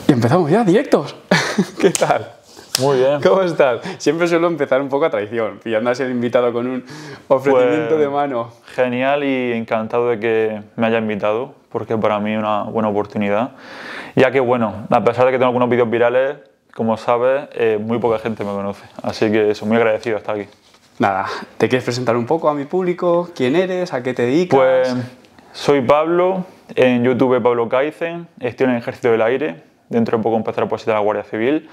Y empezamos ya, directos. ¿Qué tal? Muy bien. ¿Cómo estás? Siempre suelo empezar un poco a traición, pillando a ser invitado con un ofrecimiento de mano. Genial y encantado de que me haya invitado, porque para mí es una buena oportunidad. Ya que, bueno, a pesar de que tengo algunos vídeos virales, como sabes, muy poca gente me conoce. Así que soy muy agradecido de estar aquí. Nada, ¿te quieres presentar un poco a mi público? ¿Quién eres? ¿A qué te dedicas? Pues soy Pablo, en YouTube Pablo Kaizen, estoy en el Ejército del Aire, dentro de poco empezaré a de la Guardia Civil.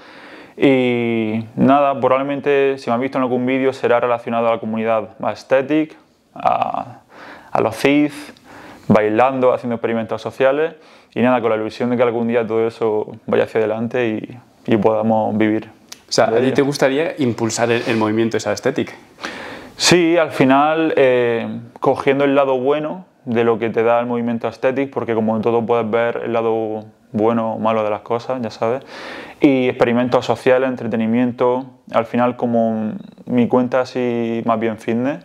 Y nada, probablemente si me has visto en algún vídeo será relacionado a la comunidad aesthetic, a los CIS, bailando, haciendo experimentos sociales y nada, con la ilusión de que algún día todo eso vaya hacia adelante y podamos vivir. O sea, ¿a ti te gustaría impulsar el movimiento esa aesthetic? Sí, al final cogiendo el lado bueno de lo que te da el movimiento aesthetic, porque como en todo puedes ver el lado bueno o malo de las cosas, ya sabes, y experimentos sociales, entretenimiento, al final como mi cuenta así más bien fitness,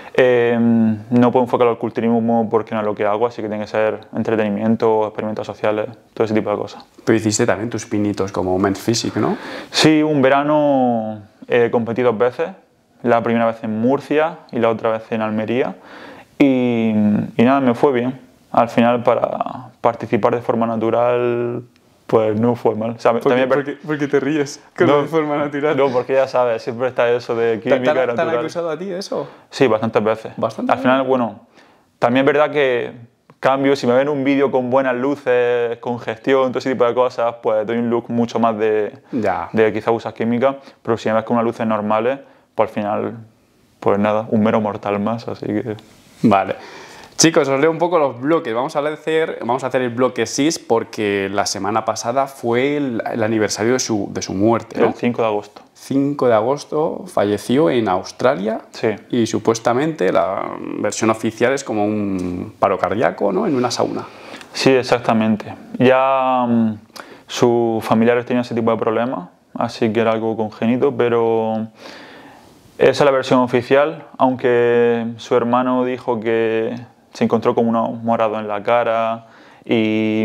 no puedo enfocar al culturismo porque no es lo que hago, así que tiene que ser entretenimiento, experimentos sociales, todo ese tipo de cosas. Tú hiciste también tus pinitos como Men's Physique, ¿no? Sí, un verano competí 2 veces, la primera vez en Murcia y la otra vez en Almería, y nada, me fue bien. Al final, para participar de forma natural, pues no fue mal. O sea, ¿Por qué te ríes? No, de forma natural. No, porque ya sabes, siempre está eso de química natural. ¿Te han acusado a ti eso? Sí, bastantes veces. ¿Bastante? Al final, bueno, también es verdad que cambio, si me ven un vídeo con buenas luces, con gestión, todo ese tipo de cosas, pues doy un look mucho más de quizá usas química, pero si me ves con unas luces normales, pues al final, pues nada, un mero mortal más, así que... Vale. Chicos, os leo un poco los bloques. Vamos a hacer el bloque SIS porque la semana pasada fue el aniversario de su muerte, ¿no? El 5 de agosto. 5 de agosto falleció en Australia. Sí. Y supuestamente la versión oficial es como un paro cardíaco, ¿no? En una sauna. Sí, exactamente. Ya sus familiares tenían ese tipo de problemas, así que era algo congénito, pero esa es la versión oficial, aunque su hermano dijo que se encontró con un morado en la cara y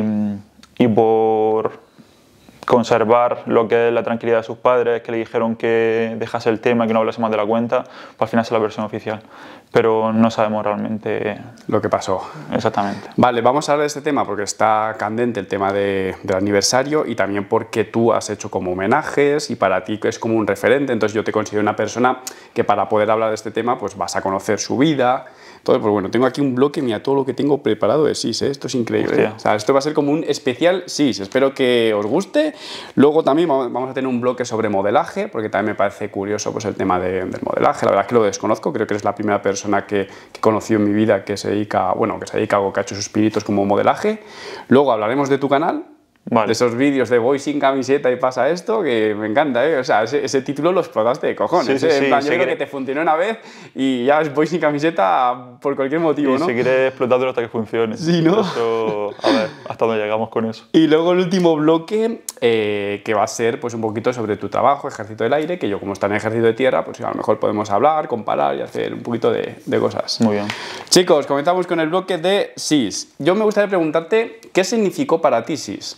por conservar lo que es la tranquilidad de sus padres, que le dijeron que dejase el tema, que no hablase más de la cuenta, pues al final es la versión oficial. Pero no sabemos realmente lo que pasó. Exactamente. Vale, vamos a hablar de este tema porque está candente el tema del aniversario y también porque tú has hecho como homenajes y para ti es como un referente, entonces yo te considero una persona que para poder hablar de este tema pues vas a conocer su vida. Entonces, pues bueno, tengo aquí un bloque, mira, todo lo que tengo preparado de SIS, ¿eh? Esto es increíble. O sea, esto va a ser como un especial SIS, espero que os guste. Luego también vamos a tener un bloque sobre modelaje, porque también me parece curioso pues, el tema del modelaje. La verdad es que lo desconozco, creo que eres la primera persona que he conocido en mi vida que se dedica, bueno, que se dedica a algo que ha hecho sus pinitos como modelaje. Luego hablaremos de tu canal. Vale. De esos vídeos de voy sin camiseta y pasa esto, que me encanta, ¿eh? O sea, ese título lo explotaste de cojones. Sí, en plan, yo creo que te funcionó una vez y ya voy sin camiseta por cualquier motivo, ¿no? Y seguiré explotándolo hasta que funcione. Sí, ¿no? Eso, a ver, hasta dónde llegamos con eso. Y luego el último bloque, que va a ser pues un poquito sobre tu trabajo, Ejército del Aire, que yo como está en Ejército de Tierra, pues a lo mejor podemos hablar, comparar y hacer un poquito de cosas. Muy bien. Chicos, comenzamos con el bloque de SIS. Yo me gustaría preguntarte, ¿qué significó para ti SIS?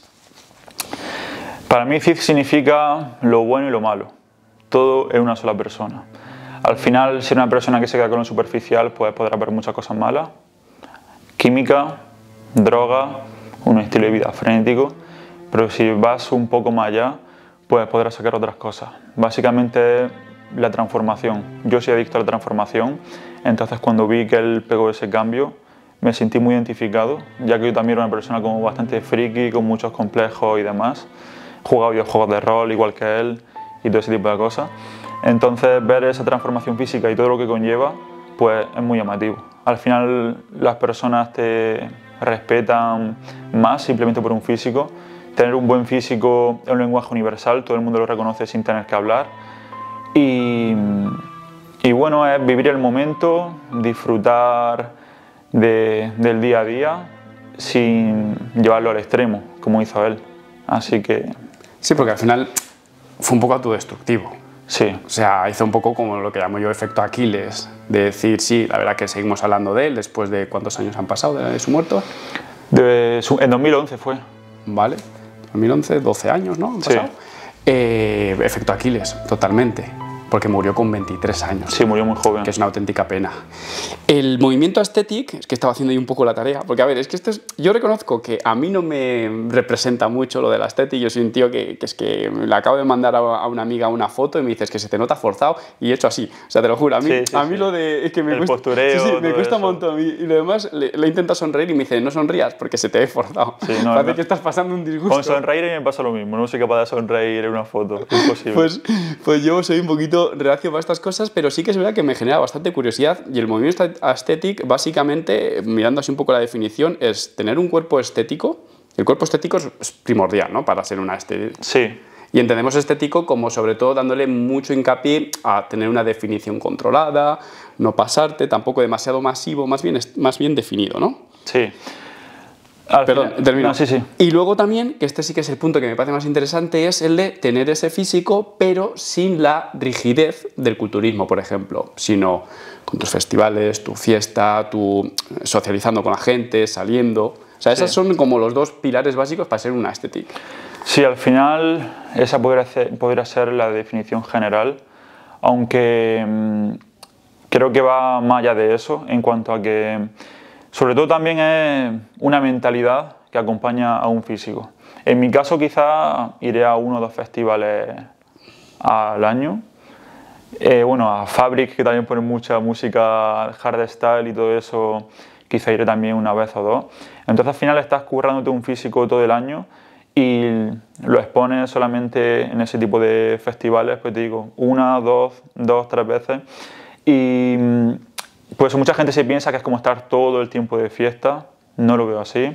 Para mí CIS significa lo bueno y lo malo, todo en una sola persona. Al final, si eres una persona que se queda con lo superficial, pues podrás ver muchas cosas malas. Química, droga, un estilo de vida frenético, pero si vas un poco más allá, pues podrás sacar otras cosas. Básicamente la transformación. Yo soy adicto a la transformación, entonces cuando vi que él pegó ese cambio, me sentí muy identificado, ya que yo también era una persona como bastante friki, con muchos complejos y demás. Jugaba videojuegos de rol igual que él y todo ese tipo de cosas. Entonces ver esa transformación física y todo lo que conlleva, pues es muy llamativo. Al final las personas te respetan más simplemente por un físico. Tener un buen físico es un lenguaje universal, todo el mundo lo reconoce sin tener que hablar. Y bueno, es vivir el momento, disfrutar del día a día sin llevarlo al extremo, como hizo él. Así que... Sí, porque al final fue un poco autodestructivo. Sí. O sea, hizo un poco como lo que llamo yo efecto Aquiles, de decir, sí, la verdad que seguimos hablando de él después de cuántos años han pasado de su muerte. En 2011 fue. Vale. 2011, 12 años, ¿no? Sí. Efecto Aquiles, totalmente, porque murió con 23 años. Sí, murió muy joven. Que es una auténtica pena. El movimiento aesthetic, es que estaba haciendo ahí un poco la tarea, porque a ver, es que yo reconozco que a mí no me representa mucho lo de la estética. Yo soy un tío que es que le acabo de mandar a una amiga una foto y me dices que se te nota forzado y he hecho así. O sea, te lo juro, a mí lo de... Es que me el cuesta, postureo, sí, me cuesta eso. un montón. Y lo demás, le he intentado sonreír y me dice, no sonrías porque se te ve forzado. Sí, no, Parece que estás pasando un disgusto. Con sonreír me pasa lo mismo, no soy capaz de sonreír en una foto, es imposible. Pues yo soy un poquito reacio para estas cosas, pero sí que es verdad que me genera bastante curiosidad y el movimiento aesthetic, básicamente, mirando así un poco la definición, es tener un cuerpo estético. El cuerpo estético es primordial, ¿no? Para ser una estética. Sí. Y entendemos estético como sobre todo dándole mucho hincapié a tener una definición controlada, no pasarte, tampoco demasiado masivo, más bien definido, ¿no? Sí. Perdón, termino. No, sí. Y luego también, que este sí que es el punto que me parece más interesante, es el de tener ese físico, pero sin la rigidez del culturismo, por ejemplo, sino con tus festivales, tu fiesta, tu socializando con la gente, saliendo. O sea, esas son como los dos pilares básicos para ser una estética. Sí, al final esa podría ser la definición general, aunque creo que va más allá de eso en cuanto a que sobre todo también es una mentalidad que acompaña a un físico. En mi caso quizá iré a 1 o 2 festivales al año. Bueno, a Fabric, que también pone mucha música hardstyle y todo eso, quizá iré también 1 vez o 2. Entonces al final estás currándote un físico todo el año y lo expones solamente en ese tipo de festivales, pues te digo, 1, 2, 3 veces. Y pues mucha gente se piensa que es como estar todo el tiempo de fiesta, no lo veo así.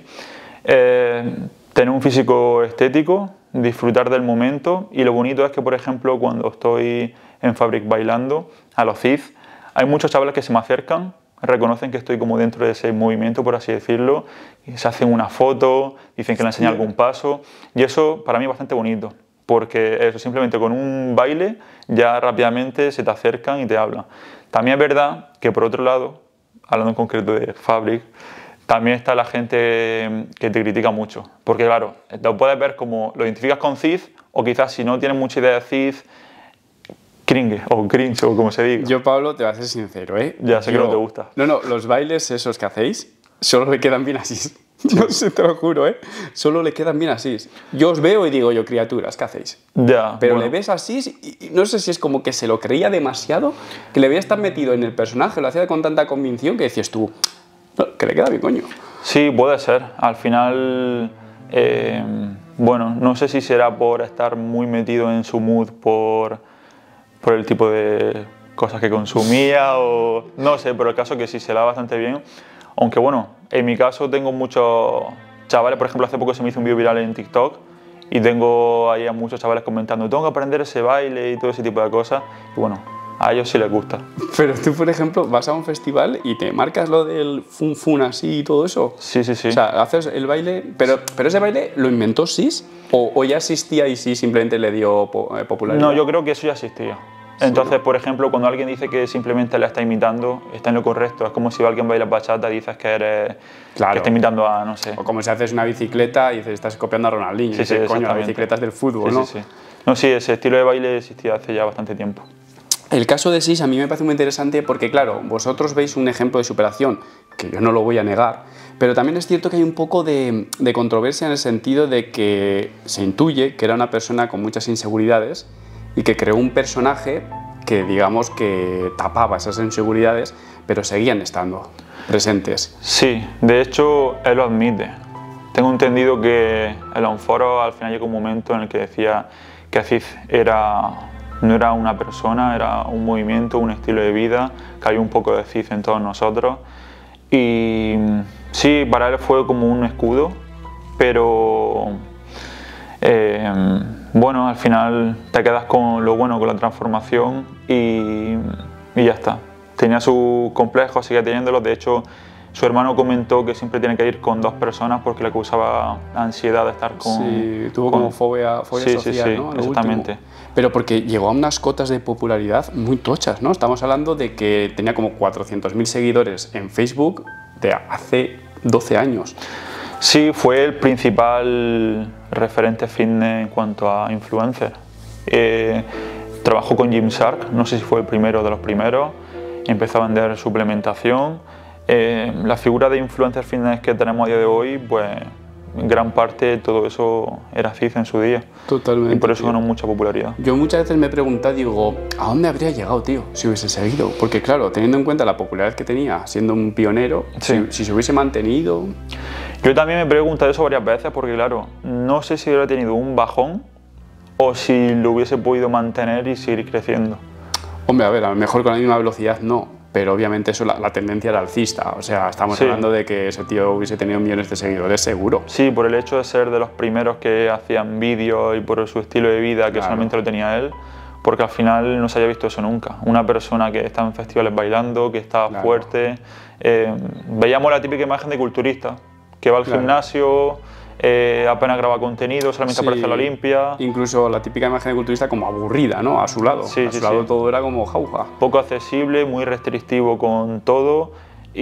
Tener un físico estético, disfrutar del momento, y lo bonito es que, por ejemplo, cuando estoy en Fabric bailando, a los CID, hay muchos chavales que se me acercan, reconocen que estoy como dentro de ese movimiento, por así decirlo, y se hacen una foto, dicen que le enseñé algún paso, y eso para mí es bastante bonito, porque eso, simplemente con un baile ya rápidamente se te acercan y te hablan. También es verdad que, por otro lado, hablando en concreto de Fabric, también está la gente que te critica mucho, porque claro, lo puedes ver como lo identificas con CID, o quizás si no tienes mucha idea de CID, cringe o cringe o como se diga. Yo, Pablo, te voy a ser sincero, ¿eh? Ya sé que no te gusta. No, los bailes esos que hacéis solo le quedan bien así. No sé, te lo juro, ¿eh? Solo le quedan bien así. Yo os veo y digo yo, criaturas, ¿qué hacéis? Ya, pero bueno. le ves así y no sé si es como que se lo creía demasiado, que le veías tan metido en el personaje, lo hacía con tanta convicción que decías tú, no, que le queda bien, coño. Sí, puede ser. Al final, bueno, no sé si será por estar muy metido en su mood, por el tipo de cosas que consumía o no sé, pero el caso es que sí se la da bastante bien. Aunque bueno, en mi caso tengo muchos chavales, por ejemplo, hace poco se me hizo un vídeo viral en TikTok y tengo ahí a muchos chavales comentando, tengo que aprender ese baile y todo ese tipo de cosas. Y bueno, a ellos sí les gusta. Pero tú, por ejemplo, vas a un festival y te marcas lo del fun fun así y todo eso. Sí. O sea, haces el baile, pero ese baile lo inventó SIS o ya existía y SIS simplemente le dio popularidad. No, yo creo que eso ya existía. Entonces, por ejemplo, cuando alguien dice que simplemente la está imitando, está en lo correcto. Es como si alguien baila bachata y dices que eres claro, que está imitando a, no sé. O como si haces una bicicleta y dices, estás copiando a Ronaldinho. Sí, coño, la bicicleta es del fútbol, ¿no? Sí. No, sí, ese estilo de baile existía hace ya bastante tiempo. El caso de SIS a mí me parece muy interesante porque, claro, vosotros veis un ejemplo de superación, que yo no lo voy a negar, pero también es cierto que hay un poco de controversia en el sentido de que se intuye que era una persona con muchas inseguridades y que creó un personaje que digamos que tapaba esas inseguridades, pero seguían estando presentes. Sí, de hecho él lo admite. Tengo entendido que en los foros al final llegó un momento en el que decía que CID no era una persona, era un movimiento, un estilo de vida, que había un poco de CID en todos nosotros. Y sí, para él fue como un escudo, pero bueno, al final te quedas con lo bueno, con la transformación y ya está. Tenía sus complejos, sigue teniéndolos. De hecho, su hermano comentó que siempre tiene que ir con 2 personas porque le causaba ansiedad de estar con... Sí, tuvo como fobia social, sí, ¿no? exactamente. Pero porque llegó a unas cotas de popularidad muy tochas, ¿no? Estamos hablando de que tenía como 400.000 seguidores en Facebook de hace 12 años. Sí, fue el principal referente fitness en cuanto a influencer. Trabajó con Gymshark, no sé si fue el primero de los primeros, empezó a vender suplementación. La figura de influencer fitness que tenemos a día de hoy, pues en gran parte todo eso era CID en su día. Totalmente. Y por eso ganó mucha popularidad. Yo muchas veces me he preguntado, digo, ¿a dónde habría llegado, tío, si hubiese seguido? Porque claro, teniendo en cuenta la popularidad que tenía, siendo un pionero, Sí. si se hubiese mantenido... Yo también me he preguntado eso varias veces porque claro, no sé si hubiera tenido un bajón o si lo hubiese podido mantener y seguir creciendo. Hombre, a ver, a lo mejor con la misma velocidad no, pero obviamente eso la tendencia era alcista. O sea, estamos Sí. hablando de que ese tío hubiese tenido millones de seguidores, seguro. Sí, por el hecho de ser de los primeros que hacían vídeos y por su estilo de vida que Claro. solamente lo tenía él, porque al final no se haya visto eso nunca. Una persona que está en festivales bailando, que está Claro. fuerte. Veíamos la típica imagen de culturista, que va al Claro. gimnasio, apenas graba contenido, solamente Sí. aparece en la Olimpia. Incluso la típica imagen de culturista como aburrida, ¿no? A su lado. Sí, a su sí, lado sí. todo era como jauja. Poco accesible, muy restrictivo con todo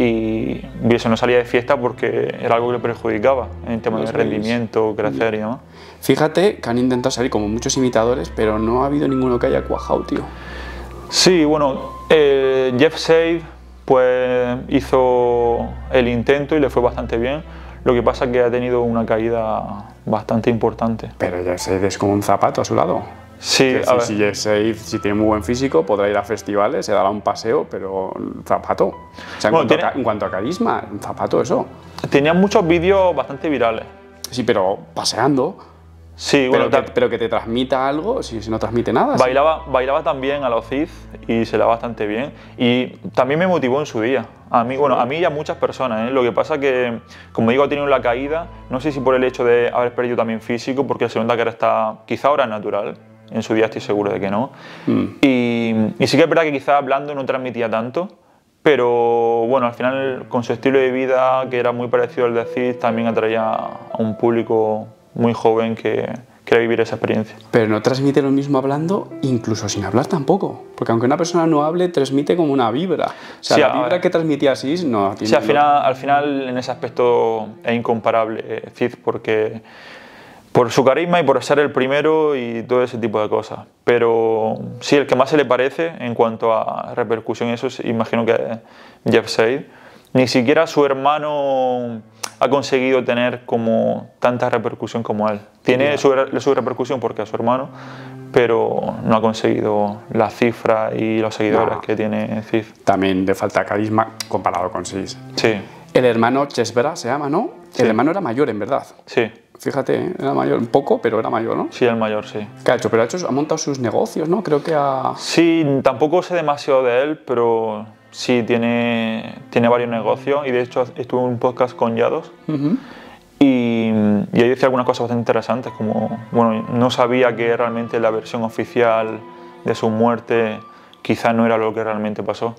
y eso no salía de fiesta porque era algo que le perjudicaba en temas Lo de sabéis. rendimiento, crecer y demás. Fíjate que han intentado salir como muchos imitadores, pero no ha habido ninguno que haya cuajado, tío. Sí, bueno, Jeff Sade pues hizo el intento y le fue bastante bien. Lo que pasa es que ha tenido una caída bastante importante. Pero Jeff Sade es como un zapato a su lado. Sí, Es a decir, ver, si Jeff Sade, si tiene muy buen físico, podrá ir a festivales, se dará un paseo, pero un zapato. O sea, en, Bueno, cuanto, tiene- en cuanto a carisma, un zapato eso. tenía muchos vídeos bastante virales. Sí, pero paseando. Sí, Pero, bueno, pero que te transmita algo, si no transmite nada. sí. bailaba también a los CID y se le da bastante bien. Y también me motivó en su día. A mí, bueno, a mí y a muchas personas. Lo que pasa que, como digo, ha tenido la caída. No sé si por el hecho de haber perdido también físico, porque se nota que ahora está, quizá ahora es natural. En su día estoy seguro de que no. Y sí que es verdad que quizá hablando no transmitía tanto. Pero bueno, al final con su estilo de vida, que era muy parecido al de CID, también atraía a un público muy joven que quiere vivir esa experiencia. Pero no transmite lo mismo hablando, incluso sin hablar tampoco. Porque aunque una persona no hable, transmite como una vibra. O sea, Sí, la a vibra ver. que transmitía Sis no tiene... Sí, al final en ese aspecto es incomparable Cid porque por su carisma y por ser el primero y todo ese tipo de cosas. Pero sí, el que más se le parece en cuanto a repercusión, eso imagino que es Jeff Sade. Ni siquiera su hermano ha conseguido tener como tanta repercusión como él. Tiene su repercusión porque es su hermano, pero no ha conseguido las cifras y los seguidores No. que tiene Cid. También le falta carisma comparado con Sis. Sí, El hermano Chesbra se llama, ¿no? Sí. El hermano era mayor, en verdad. sí, Fíjate, era mayor, un poco, pero era mayor, ¿no? sí, el mayor, sí. ¿Qué ha hecho? Pero ha montado sus negocios, ¿no? Creo que ha... Sí, tampoco sé demasiado de él, pero sí tiene varios negocios y de hecho estuve en un podcast con Yados y ahí decía algunas cosas bastante interesantes, como, bueno, no sabía que realmente la versión oficial de su muerte quizá no era lo que realmente pasó.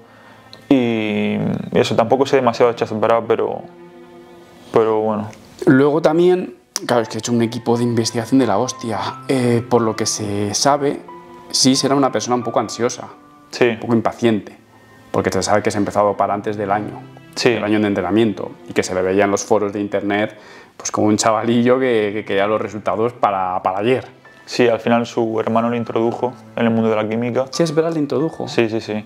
Y eso, tampoco sé demasiado de Chesbra, pero bueno. Luego también, claro, es que he hecho un equipo de investigación de la hostia. Por lo que se sabe, Sis era una persona un poco ansiosa, Sí, un poco impaciente, porque se sabe que se ha empezado para antes del año, sí. el año de entrenamiento, y que se le veía en los foros de internet pues como un chavalillo que quería los resultados para ayer. Sí, al final su hermano lo introdujo en el mundo de la química. Chesbra le introdujo. Sí, sí, sí.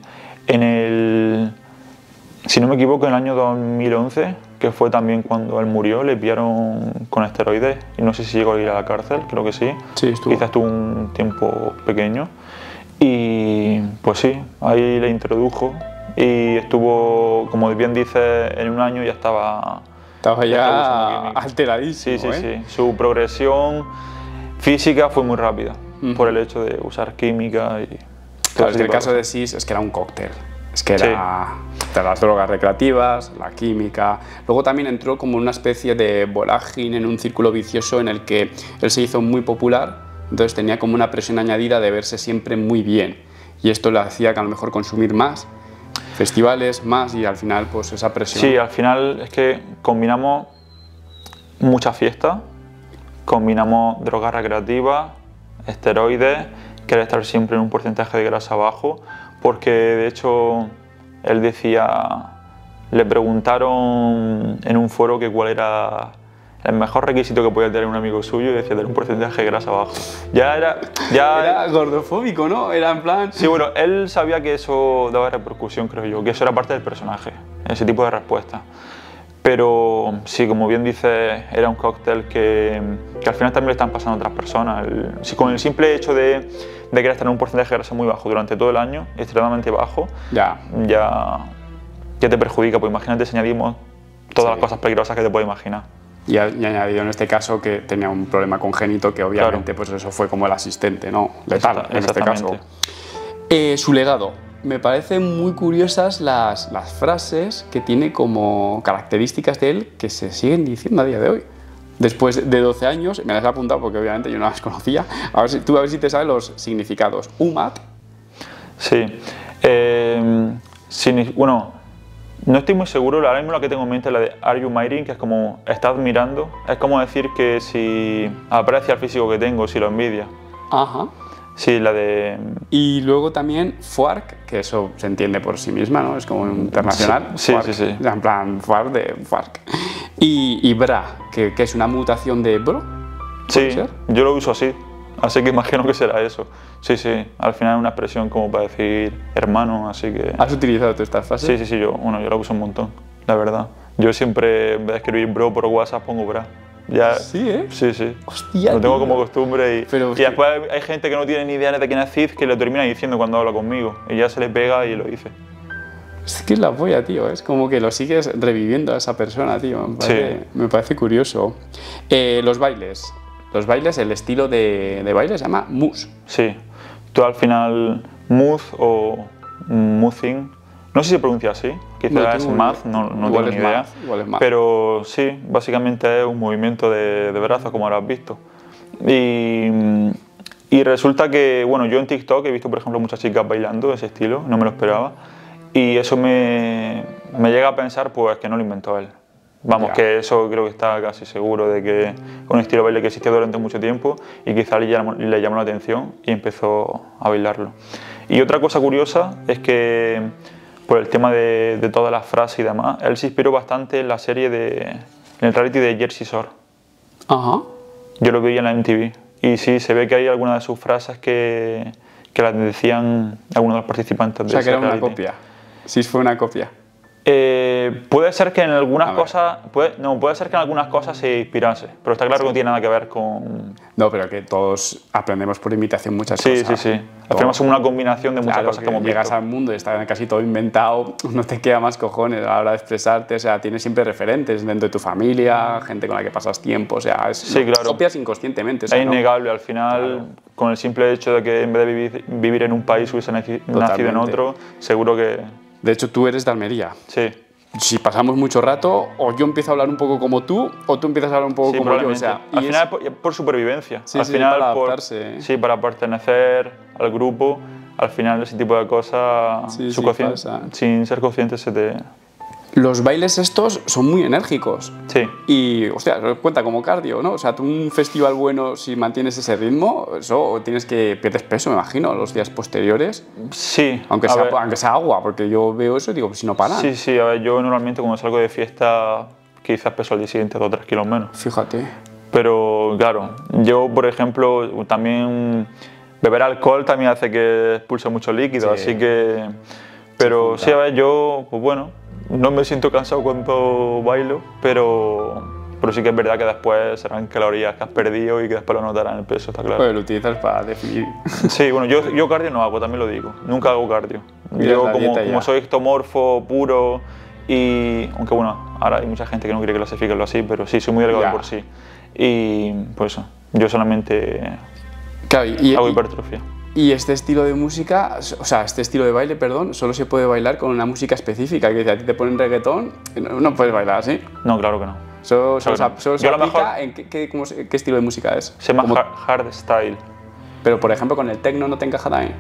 Si no me equivoco, en el año 2011, que fue también cuando él murió, le pillaron con esteroides y no sé si llegó a ir a la cárcel, creo que sí. Sí, estuvo. Quizás estuvo un tiempo pequeño. Y pues sí, ahí le introdujo y estuvo, como bien dice, en un año ya estaba... Estaba ya estaba usando ya química. alteradísimo, Sí, sí, ¿eh? sí. Su progresión física fue muy rápida por el hecho de usar química y... Claro, es que el caso de Sis es que era un cóctel. Es que era de las drogas recreativas, la química. Luego también entró como una especie de vorágine en un círculo vicioso en el que él se hizo muy popular, entonces tenía como una presión añadida de verse siempre muy bien. Y esto le hacía que a lo mejor consumir más, festivales, más, y al final pues esa presión. Sí, al final es que combinamos mucha fiesta, combinamos drogas recreativas, esteroides, querer estar siempre en un porcentaje de grasa bajo, porque de hecho él decía, le preguntaron en un foro que cuál era el mejor requisito que podía tener un amigo suyo y decía tener un porcentaje de grasa bajo. Era gordofóbico, ¿no? Era en plan... Sí, bueno, él sabía que eso daba repercusión, creo yo, que eso era parte del personaje, ese tipo de respuesta. Pero sí, como bien dices, era un cóctel que al final también le están pasando a otras personas. Con el simple hecho de querer tener un porcentaje de grasa muy bajo durante todo el año, extremadamente bajo, ya te perjudica, pues imagínate si añadimos todas las cosas peligrosas que te puedes imaginar. Y añadido en este caso que tenía un problema congénito que obviamente pues eso fue como el asistente, ¿no? Letal en este caso. Su legado. Me parecen muy curiosas las frases que tiene como características de él que se siguen diciendo a día de hoy. Después de 12 años, me las he apuntado porque obviamente yo no las conocía. A ver si te sabes los significados. UMAT. Sí. Bueno, no estoy muy seguro, ahora mismo la que tengo en mente es la de Are you admiring, que es como estás mirando. Es como decir que si aprecia el físico que tengo, si lo envidia. Ajá. Sí, la de... Y luego también FARC, que eso se entiende por sí misma, ¿no? Es como internacional. Sí, FARC, sí. En plan, FARC de FARC. Y BRA, que es una mutación de bro. Sí, yo lo uso así que imagino que será eso. Sí, al final es una expresión como para decir hermano, así que... ¿Has utilizado tú esta frase? Sí, yo la uso un montón, la verdad. Yo siempre, en vez de escribir bro por WhatsApp, pongo bra. Ya, ¿Sí, eh? Sí. Hostia, lo tengo como costumbre y después hay gente que no tiene ni idea de quién es Cid que lo termina diciendo cuando habla conmigo y ya se le pega y lo dice. Es que es la polla, tío. Es como que lo sigues reviviendo a esa persona, tío. Me parece curioso. Los bailes. Los bailes, el estilo de baile se llama mus. Sí. Tú al final, mus o muthing, no sé si se pronuncia así, quizás es math, no tengo ni idea. Igual es math. Pero sí, básicamente es un movimiento de brazos, como habrás visto. Y resulta que, bueno, yo en TikTok he visto, por ejemplo, muchas chicas bailando ese estilo, no me lo esperaba. Y eso me llega a pensar, pues, que no lo inventó él. Vamos, que eso creo que está casi seguro de que es un estilo de baile que existió durante mucho tiempo y quizá le llamó la atención y empezó a bailarlo. Y otra cosa curiosa es que, por el tema de todas las frases y demás, él se inspiró bastante en la serie en el reality de Jersey Shore. Ajá. Yo lo vi en la MTV y sí, se ve que hay algunas de sus frases que las decían algunos de los participantes de ese reality. O sea, que era una copia. Sí, fue una copia. Puede ser que en algunas cosas puede ser que en algunas cosas se inspirase, pero está claro que no tiene nada que ver con... No, pero que todos aprendemos por imitación muchas cosas. Sí. Al final somos una combinación de muchas cosas que hemos visto. Llegas al mundo y está casi todo inventado, no te queda más cojones a la hora de expresarte, o sea, tienes siempre referentes dentro de tu familia, gente con la que pasas tiempo, o sea, claro. Copias inconscientemente. O sea, es innegable, al final, con el simple hecho de que en vez de vivir en un país hubiese nacido en otro, seguro que... De hecho, tú eres de Almería. Sí. Si pasamos mucho rato, o yo empiezo a hablar un poco como tú, o tú empiezas a hablar un poco como yo. O sea, al final por supervivencia. Al final para adaptarse. Para pertenecer al grupo, al final ese tipo de cosas, sin ser consciente se te... Los bailes estos son muy enérgicos. Sí. Y, hostia, cuenta como cardio, ¿no? O sea, tú un festival bueno, si mantienes ese ritmo, eso pierdes peso, me imagino, los días posteriores. Sí. Aunque sea agua, porque yo veo eso y digo, pues si no paran. Sí, a ver, yo normalmente cuando salgo de fiesta, quizás peso al día siguiente 2 o 3 kilos menos. Fíjate. Pero, claro, yo, por ejemplo, también beber alcohol también hace que expulse mucho líquido, así que... Pero sí, a ver, yo, pues bueno... No me siento cansado cuando bailo, pero sí que es verdad que después serán calorías que has perdido y que después lo notarás en el peso, está claro. Pues lo utilizas para definir. Sí, bueno, yo cardio no hago, también lo digo. Nunca hago cardio. Yo como soy ectomorfo, puro y... Aunque bueno, ahora hay mucha gente que no quiere clasificarlo así, pero sí, soy muy delgado por sí. Y pues eso, yo solamente hago hipertrofia. Y este estilo de música, o sea, este estilo de baile, perdón, solo se puede bailar con una música específica. Que si a ti te ponen reggaetón, no puedes bailar así. No, claro que no. Solo se aplica en ¿qué estilo de música es? Se llama hardstyle. Pero, por ejemplo, con el techno no te encaja también.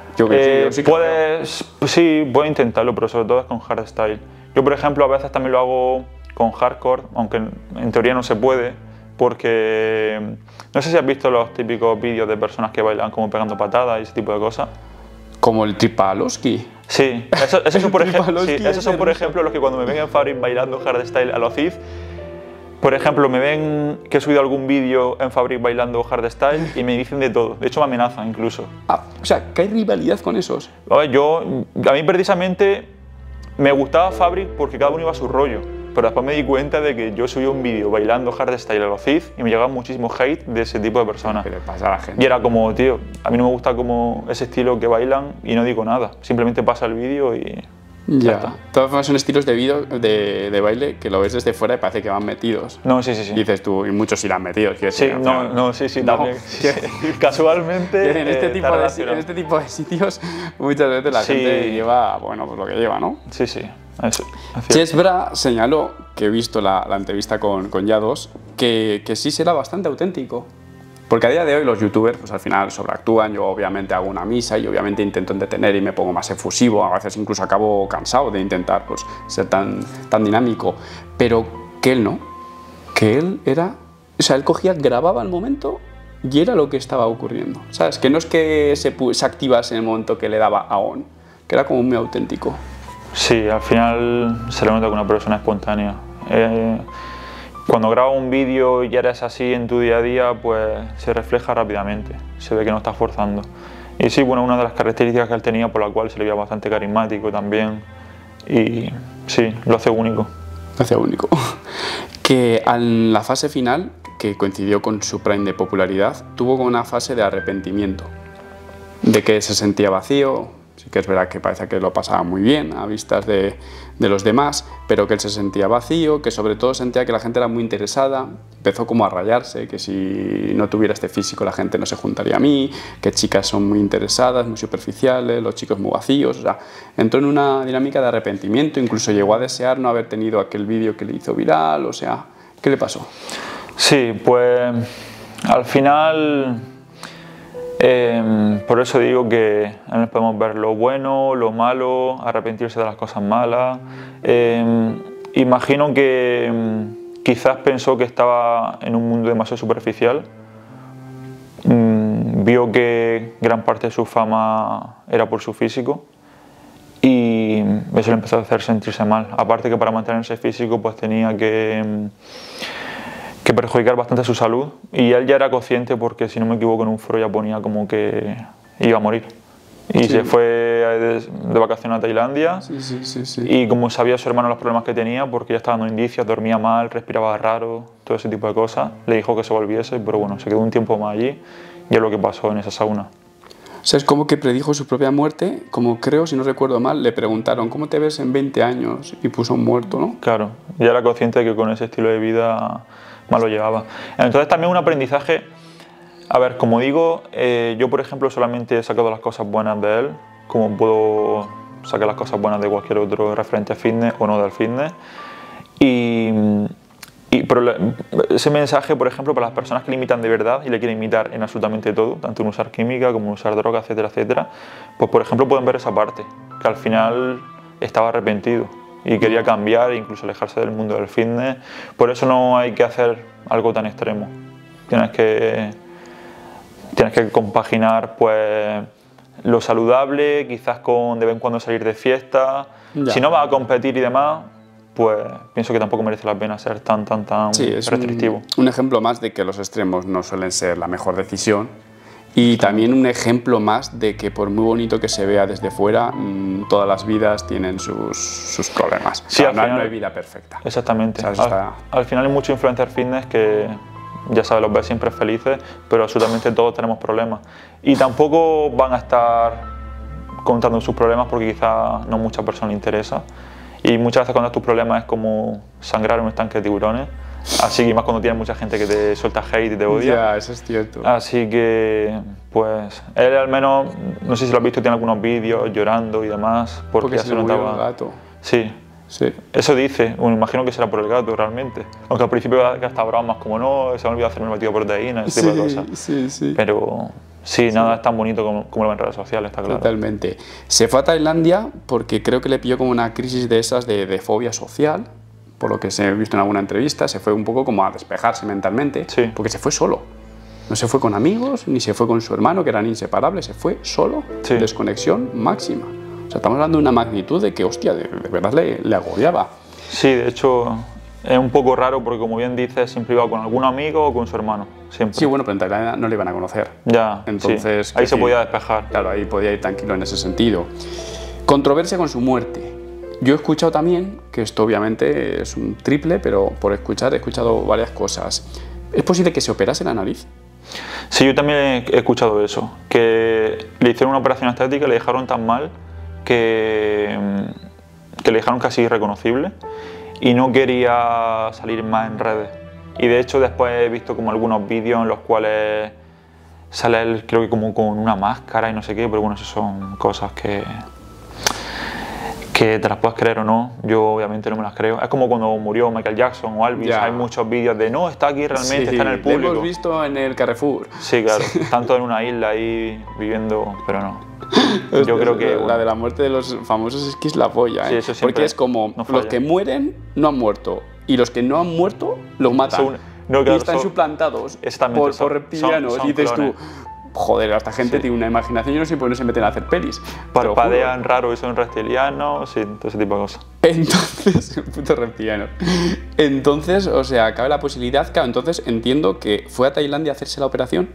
Sí, puedes intentarlo, pero sobre todo es con hardstyle. Yo, por ejemplo, a veces también lo hago con hardcore, aunque en teoría no se puede, porque no sé si has visto los típicos vídeos de personas que bailan como pegando patadas y ese tipo de cosas. Como el Tripalowski. Sí, esos son por ejemplo los que cuando me ven en Fabric bailando hardstyle a los Cid, Por ejemplo, me ven que he subido algún vídeo en Fabric bailando hardstyle y me dicen de todo. De hecho, me amenazan incluso. Ah, o sea, que hay rivalidad con esos. A ver, a mí precisamente me gustaba Fabric porque cada uno iba a su rollo. Pero después me di cuenta de que yo subía un vídeo bailando hardstyle a los Cid y me llegaba muchísimo hate de ese tipo de personas. ¿Qué le pasa a la gente? Y era como, tío, a mí no me gusta como ese estilo que bailan y no digo nada. Simplemente pasa el vídeo y... Ya. está. De todas formas, son estilos de baile que lo ves desde fuera y parece que van metidos. No, sí, sí, sí. Dices tú, y muchos irán metidos. Sí, sí, No, también. Casualmente. En este tipo de sitios muchas veces la gente lleva, bueno, pues lo que lleva, ¿no? Sí, sí. Chesbra señaló, que he visto la entrevista con Yados, que sí será bastante auténtico. Porque a día de hoy los youtubers pues al final sobreactúan, yo obviamente hago una misa y obviamente intento entretener y me pongo más efusivo, a veces incluso acabo cansado de intentar pues, ser tan dinámico, pero que él no, que él era, o sea, él cogía, grababa el momento y era lo que estaba ocurriendo, ¿sabes? Que no es que se activase en el momento que le daba a on, que era como muy auténtico. Sí, al final se le nota que una persona espontánea. Cuando grabas un vídeo y eres así en tu día a día, pues se refleja rápidamente, se ve que no estás forzando. Y sí, bueno, una de las características que él tenía por la cual se le veía bastante carismático también y sí, lo hace único. Lo hace único. Que en la fase final, que coincidió con su prime de popularidad, tuvo como una fase de arrepentimiento, de que se sentía vacío. Sí que es verdad que parece que lo pasaba muy bien a vistas de los demás, pero que él se sentía vacío, que sobre todo sentía que la gente era muy interesada, empezó como a rayarse, que si no tuviera este físico la gente no se juntaría a mí, que chicas son muy interesadas, muy superficiales, los chicos muy vacíos, o sea, entró en una dinámica de arrepentimiento, incluso llegó a desear no haber tenido aquel vídeo que le hizo viral, o sea, ¿qué le pasó? Sí, pues al final... por eso digo que en él podemos ver lo bueno, lo malo, arrepentirse de las cosas malas. Imagino que quizás pensó que estaba en un mundo demasiado superficial. Vio que gran parte de su fama era por su físico y eso le empezó a hacer sentirse mal. Aparte que para mantenerse físico pues tenía que perjudicar bastante su salud y él ya era consciente porque si no me equivoco en un foro ya ponía como que iba a morir y sí. Se fue de vacaciones a Tailandia y como sabía su hermano los problemas que tenía porque ya estaba dando indicios, dormía mal, respiraba raro, todo ese tipo de cosas, le dijo que se volviese, pero bueno, se quedó un tiempo más allí y es lo que pasó en esa sauna. O sea, es como que predijo su propia muerte, como creo, si no recuerdo mal, le preguntaron ¿cómo te ves en 20 años? Y puso un muerto, ¿no? Claro, ya era consciente de que con ese estilo de vida más lo llevaba. Entonces también un aprendizaje, a ver, como digo, yo por ejemplo solamente he sacado las cosas buenas de él, como puedo sacar las cosas buenas de cualquier otro referente a fitness o no del fitness. Pero ese mensaje, por ejemplo, para las personas que le imitan de verdad y le quieren imitar en absolutamente todo, tanto en usar química como en usar droga, etcétera, etcétera, pues por ejemplo pueden ver esa parte, que al final estaba arrepentido y quería cambiar e incluso alejarse del mundo del fitness. Por eso no hay que hacer algo tan extremo. Tienes que compaginar pues, lo saludable, quizás con de vez en cuando salir de fiesta. Ya. Si no vas a competir y demás, pues pienso que tampoco merece la pena ser tan sí, es restrictivo. Un ejemplo más de que los extremos no suelen ser la mejor decisión. Y también un ejemplo más de que por muy bonito que se vea desde fuera, todas las vidas tienen sus problemas. Sí, o sea, no hay vida perfecta. Exactamente. O sea, al final hay muchos influencers fitness que, ya sabes, los ves siempre felices, pero absolutamente todos tenemos problemas. Y tampoco van a estar contando sus problemas porque quizás no a mucha persona le interesa. Y muchas veces contar tus problemas es como sangrar en un estanque de tiburones. Así que más cuando tienes mucha gente que te suelta hate y te odia. Ya, eso es cierto. Así que, pues, él al menos, no sé si lo has visto, tiene algunos vídeos llorando y demás. Porque se notaba el gato. Sí. Sí. Eso dice, bueno, imagino que será por el gato realmente. Aunque al principio hasta bromas como no, se me olvidó hacerme el batido de proteína, ese tipo de cosas. Sí. Pero sí, nada es tan bonito como lo ven en redes sociales, está claro. Totalmente. Se fue a Tailandia porque creo que le pilló como una crisis de esas de fobia social. Por lo que se ha visto en alguna entrevista, se fue un poco como a despejarse mentalmente, porque se fue solo. No se fue con amigos, ni se fue con su hermano, que eran inseparables, se fue solo, desconexión máxima. O sea, estamos hablando de una magnitud de que, hostia, de verdad le agobiaba. Sí, de hecho, es un poco raro porque, como bien dices, siempre iba con algún amigo o con su hermano, siempre. Sí, bueno, pero en Tailandia no le iban a conocer. Ya, entonces sí. Ahí se podía despejar. Claro, ahí podía ir tranquilo en ese sentido. Controversia con su muerte. Yo he escuchado también, que esto obviamente es un triple, pero por escuchar he escuchado varias cosas. ¿Es posible que se operase la nariz? Sí, yo también he escuchado eso, que le hicieron una operación estética y le dejaron tan mal que le dejaron casi irreconocible y no quería salir más en redes. Y de hecho después he visto como algunos vídeos en los cuales sale él, creo que como con una máscara y no sé qué, pero bueno, eso son cosas que te las puedes creer o no. Yo obviamente no me las creo. Es como cuando murió Michael Jackson o Elvis, hay muchos vídeos de no, está aquí realmente, está en el público. Lo hemos visto en el Carrefour. Sí, claro, tanto en una isla ahí viviendo, pero no. Yo creo que... La de la muerte de los famosos es que es la polla, ¿eh? Sí, eso siempre porque es como los que mueren no han muerto y los que no han muerto los matan. No, claro, y están suplantados por reptilianos. Son y dices clones. tú, joder, esta gente tiene una imaginación, yo no sé por qué no se meten a hacer pelis. Parpadean raro y son reptilianos, sí, todo ese tipo de cosas. Entonces, puto reptiliano. Entonces, o sea, cabe la posibilidad, claro, entonces entiendo que fue a Tailandia a hacerse la operación.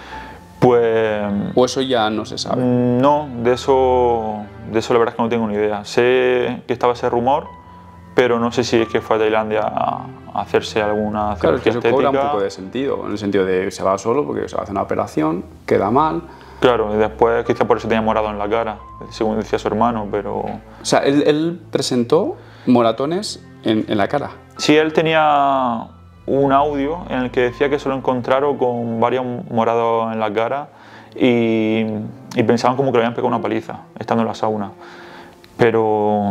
Pues... ¿O eso ya no se sabe? No, de eso la verdad es que no tengo ni idea. Sé que estaba ese rumor, pero no sé si es que fue a Tailandia a hacerse alguna cirugía claro, es que eso estética. cobra un poco de sentido, en el sentido de se va solo porque se va a hacer una operación, queda mal. Claro, y después quizá por eso tenía morado en la cara, según decía su hermano, pero... O sea, él presentó moratones en la cara. Sí, él tenía un audio en el que decía que se lo encontraron con varios morados en la cara y pensaban como que le habían pegado una paliza, estando en la sauna. Pero...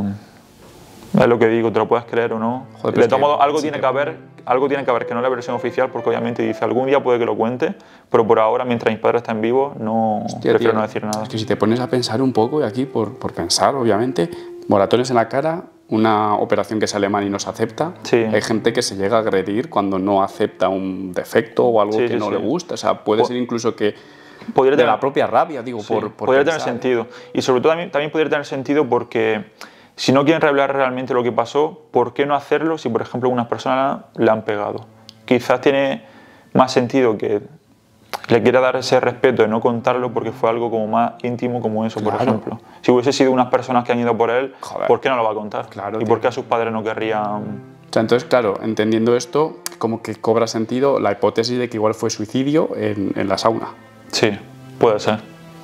es lo que digo, te lo puedes creer o no. Joder, de todo modo, algo tiene que haber que no es la versión oficial, porque obviamente dice algún día puede que lo cuente, pero por ahora, mientras mis padres están vivos, prefiero no decir nada. Es que si te pones a pensar un poco, y aquí por pensar, obviamente, moratones en la cara, una operación que sale mal y no se acepta. Sí. Hay gente que se llega a agredir cuando no acepta un defecto o algo que no le gusta. O sea, puede ser incluso que de la propia rabia, digo, por podría pensar. tener sentido. Y sobre todo también podría tener sentido porque si no quieren revelar realmente lo que pasó, ¿por qué no hacerlo si, por ejemplo, unas personas le han pegado? Quizás tiene más sentido que le quiera dar ese respeto de no contarlo porque fue algo como más íntimo como eso, por ejemplo. Si hubiese sido unas personas que han ido por él, ¿por qué no lo va a contar? Claro, ¿Y por qué a sus padres no querrían...? O sea, entonces, claro, entendiendo esto, como que cobra sentido la hipótesis de que igual fue suicidio en la sauna. Sí, puede ser.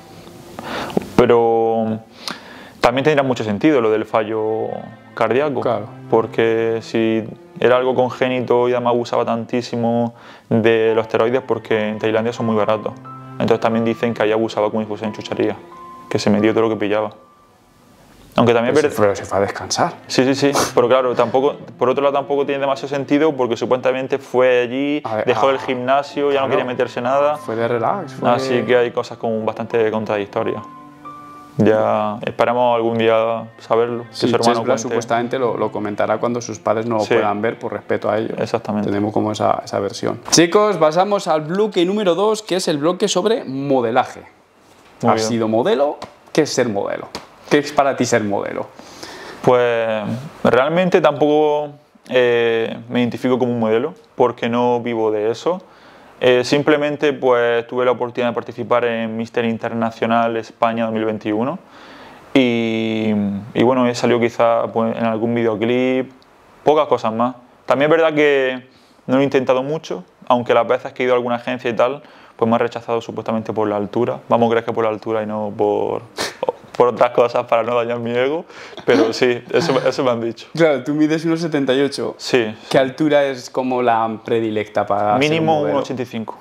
Pero también tendría mucho sentido lo del fallo cardíaco. Claro. Porque si era algo congénito y además abusaba tantísimo de los esteroides, porque en Tailandia son muy baratos. Entonces también dicen que ahí abusaba como si fuese en chuchería, que se metió todo lo que pillaba. Aunque también pero se fue a descansar. Sí, pero claro, por otro lado tampoco tiene demasiado sentido porque supuestamente fue allí, dejó el gimnasio, ya no quería meterse nada. Fue de relax. Así que hay cosas como bastante contradictorias. Ya esperamos algún día saberlo. Sí, su hermano supuestamente lo comentará cuando sus padres no lo puedan ver por respeto a ellos. Exactamente. Tenemos como esa versión. Chicos, pasamos al bloque número 2, que es el bloque sobre modelaje. ¿Has sido modelo? ¿Qué es ser modelo? ¿Qué es para ti ser modelo? Pues realmente tampoco me identifico como un modelo, porque no vivo de eso. Simplemente pues tuve la oportunidad de participar en Mister Internacional España 2021 y bueno, he salido quizá pues, en algún videoclip, pocas cosas más. También es verdad que no lo he intentado mucho, aunque las veces que he ido a alguna agencia y tal, pues me ha rechazado supuestamente por la altura. Vamos a creer que por la altura y no por otras cosas para no dañar mi ego, pero sí, eso me han dicho. Claro, tú mides 1,78. Sí. ¿Qué altura es como la predilecta para mínimo 1,85.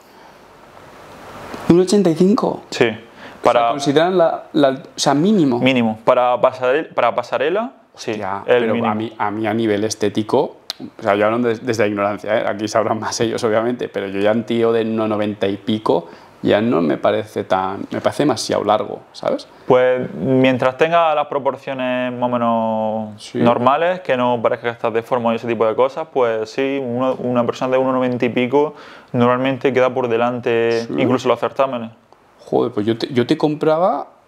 ¿1,85? Sí. O sea, consideran o sea, mínimo. Mínimo. Para pasarela, sí. Ya, pero mínimo. a mí a nivel estético, o sea, yo hablo desde la ignorancia, ¿eh? Aquí sabrán más ellos obviamente, pero yo ya un tío de 1,90 y pico ya no me parece me parece demasiado largo, ¿sabes? Pues mientras tenga las proporciones más o menos normales, que no parezca que estás deformado y ese tipo de cosas, pues sí, una persona de 1,90 y pico normalmente queda por delante incluso los certámenes. Joder, pues yo te compraba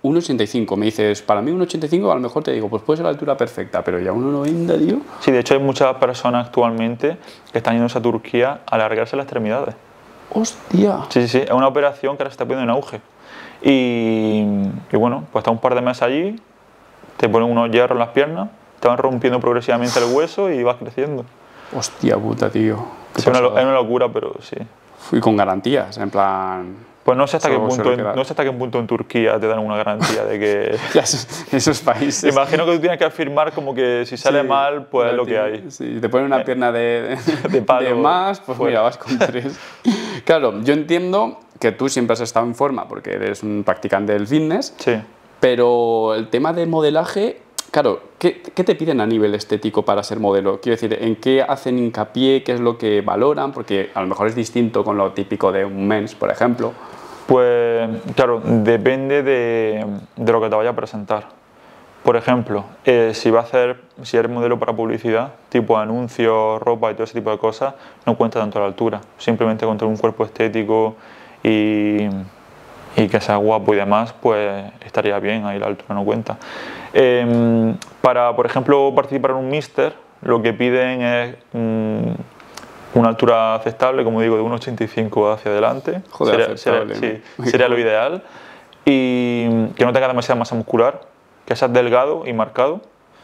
1,85. Me dices, para mí 1,85 a lo mejor te digo, pues puede ser la altura perfecta, pero ya 1,90, tío. Sí, de hecho hay muchas personas actualmente que están yendo a Turquía a alargarse las extremidades. ¡Hostia! Sí, sí, sí, es una operación que ahora se está poniendo en auge. Y bueno, pues estás un par de meses allí, te ponen unos hierros en las piernas, te van rompiendo progresivamente el hueso y vas creciendo. Hostia puta, tío. Sí, es una locura, pero sí. Y con garantías, en plan... Pues no sé hasta no qué punto en Turquía te dan una garantía de que... Ya, esos países... Imagino que tú tienes que afirmar como que si sale mal, pues es lo que hay. Sí, te ponen una pierna de palo, de más, pues fuera. Mira, vas con 3. Claro, yo entiendo que tú siempre has estado en forma porque eres un practicante del fitness, sí. Pero el tema del modelaje, claro, ¿qué te piden a nivel estético para ser modelo? Quiero decir, ¿en qué hacen hincapié? ¿Qué es lo que valoran? Porque a lo mejor es distinto con lo típico de un mens, por ejemplo. Pues claro, depende de lo que te vaya a presentar. Por ejemplo, si eres modelo para publicidad, tipo anuncios, ropa y todo ese tipo de cosas, no cuenta tanto la altura. Simplemente con tener un cuerpo estético y que sea guapo y demás, pues estaría bien, ahí la altura no cuenta. Para, por ejemplo, participar en un Mister, lo que piden es una altura aceptable, como digo, de 1,85 hacia adelante. Joder, sería lo ideal. Y que no tenga demasiada masa muscular, que seas delgado y marcado.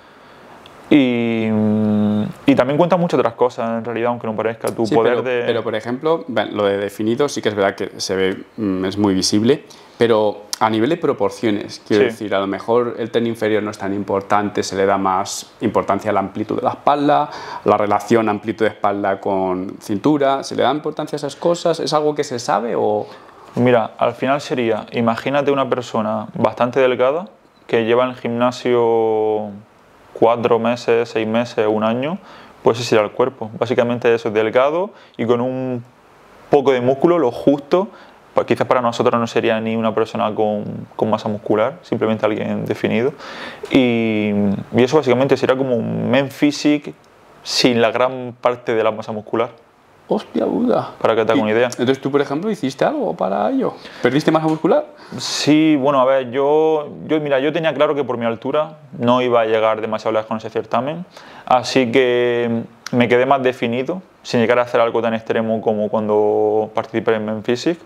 Y también cuentan muchas otras cosas, en realidad, aunque no parezca. Tu poder pero, por ejemplo, lo de definido sí que es verdad que se ve, es muy visible, pero a nivel de proporciones, quiero decir, a lo mejor el tren inferior no es tan importante, se le da más importancia a la amplitud de la espalda, la relación amplitud de espalda con cintura, ¿se le da importancia a esas cosas? ¿Es algo que se sabe o...? Mira, al final sería, imagínate una persona bastante delgada que lleva en el gimnasio 4 meses, 6 meses, un año, pues ese sería el cuerpo. Básicamente eso, delgado y con un poco de músculo, lo justo. Quizás para nosotros no sería ni una persona con masa muscular, simplemente alguien definido. Y eso básicamente sería como un men physique sin la gran parte de la masa muscular. ¡Hostia puta! Para que te haga una idea. Entonces tú, por ejemplo, ¿hiciste algo para ello? ¿Perdiste masa muscular? Sí, bueno, a ver, mira, yo tenía claro que por mi altura no iba a llegar demasiado lejos con ese certamen, así que me quedé más definido, sin llegar a hacer algo tan extremo como cuando participé en Men Physique.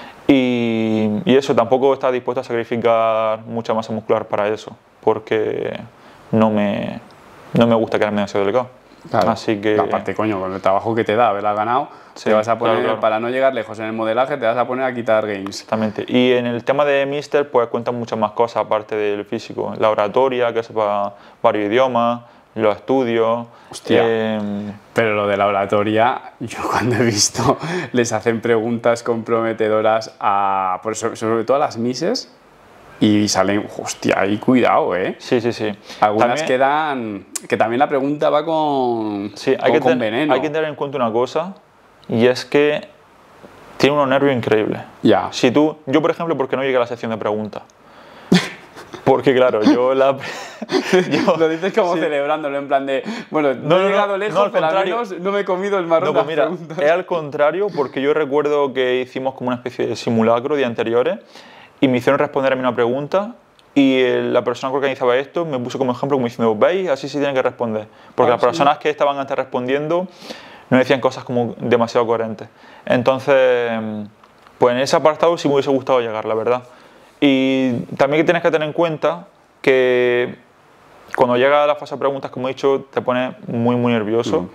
Y eso, tampoco estaba dispuesto a sacrificar mucha masa muscular para eso, porque no me gusta quedarme demasiado delgado. Claro, así que... aparte, coño, con el trabajo que te da haberla ganado, sí, te vas a poner, claro. Para no llegar lejos en el modelaje, te vas a poner a quitar gains. Exactamente. Y en el tema de Mister, pues cuentan muchas más cosas aparte del físico. La oratoria, que sepa varios idiomas, los estudios. Hostia. Pero lo de la oratoria, yo cuando he visto, les hacen preguntas comprometedoras sobre todo a las misses. Y salen, hostia, ahí cuidado, ¿eh? Sí, sí, sí. Algunas que también la pregunta va con, sí, con veneno. Hay que tener en cuenta una cosa, y es que tiene unos nervios increíbles. Ya. Si yo, por ejemplo, ¿por qué no llegué a la sección de preguntas? Porque claro, Lo dices como celebrándolo, en plan de, bueno, no he llegado lejos, pero al menos no me he comido el marrón de las preguntas. Es al contrario, porque yo recuerdo que hicimos como una especie de simulacro de anteriores, y me hicieron responder a mí una pregunta y la persona que organizaba esto me puso como ejemplo como diciendo, ¿veis? Así sí tienen que responder. Porque las personas que estaban antes respondiendo no decían cosas como demasiado coherentes. Entonces, pues en ese apartado sí me hubiese gustado llegar, la verdad. Y también que tienes que tener en cuenta que cuando llega a la fase de preguntas, como he dicho, te pones muy, muy nervioso.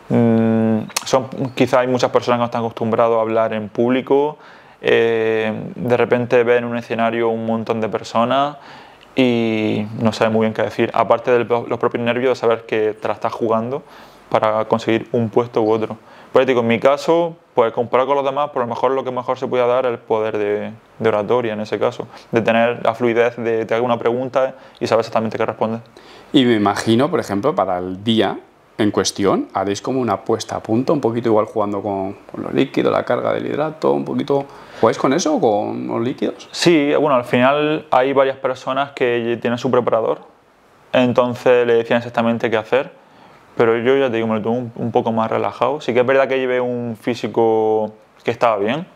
Quizás hay muchas personas que no están acostumbrados a hablar en público. De repente ven en un escenario un montón de personas y no saben muy bien qué decir, aparte de los propios nervios de saber que te la estás jugando para conseguir un puesto u otro. Pues digo, en mi caso, pues comparado con los demás, por lo mejor lo que mejor se puede dar es el poder de oratoria en ese caso, de tener la fluidez de te hago una pregunta y saber exactamente qué responder. Y me imagino, por ejemplo, para el día en cuestión, haréis como una puesta a punto, un poquito igual jugando con los líquidos, la carga del hidrato, un poquito... ¿Jugáis con eso, con los líquidos? Sí, bueno, al final hay varias personas que tienen su preparador, entonces le decían exactamente qué hacer, pero yo ya te digo, me lo tuve un poco más relajado. Sí que es verdad que llevé un físico que estaba bien,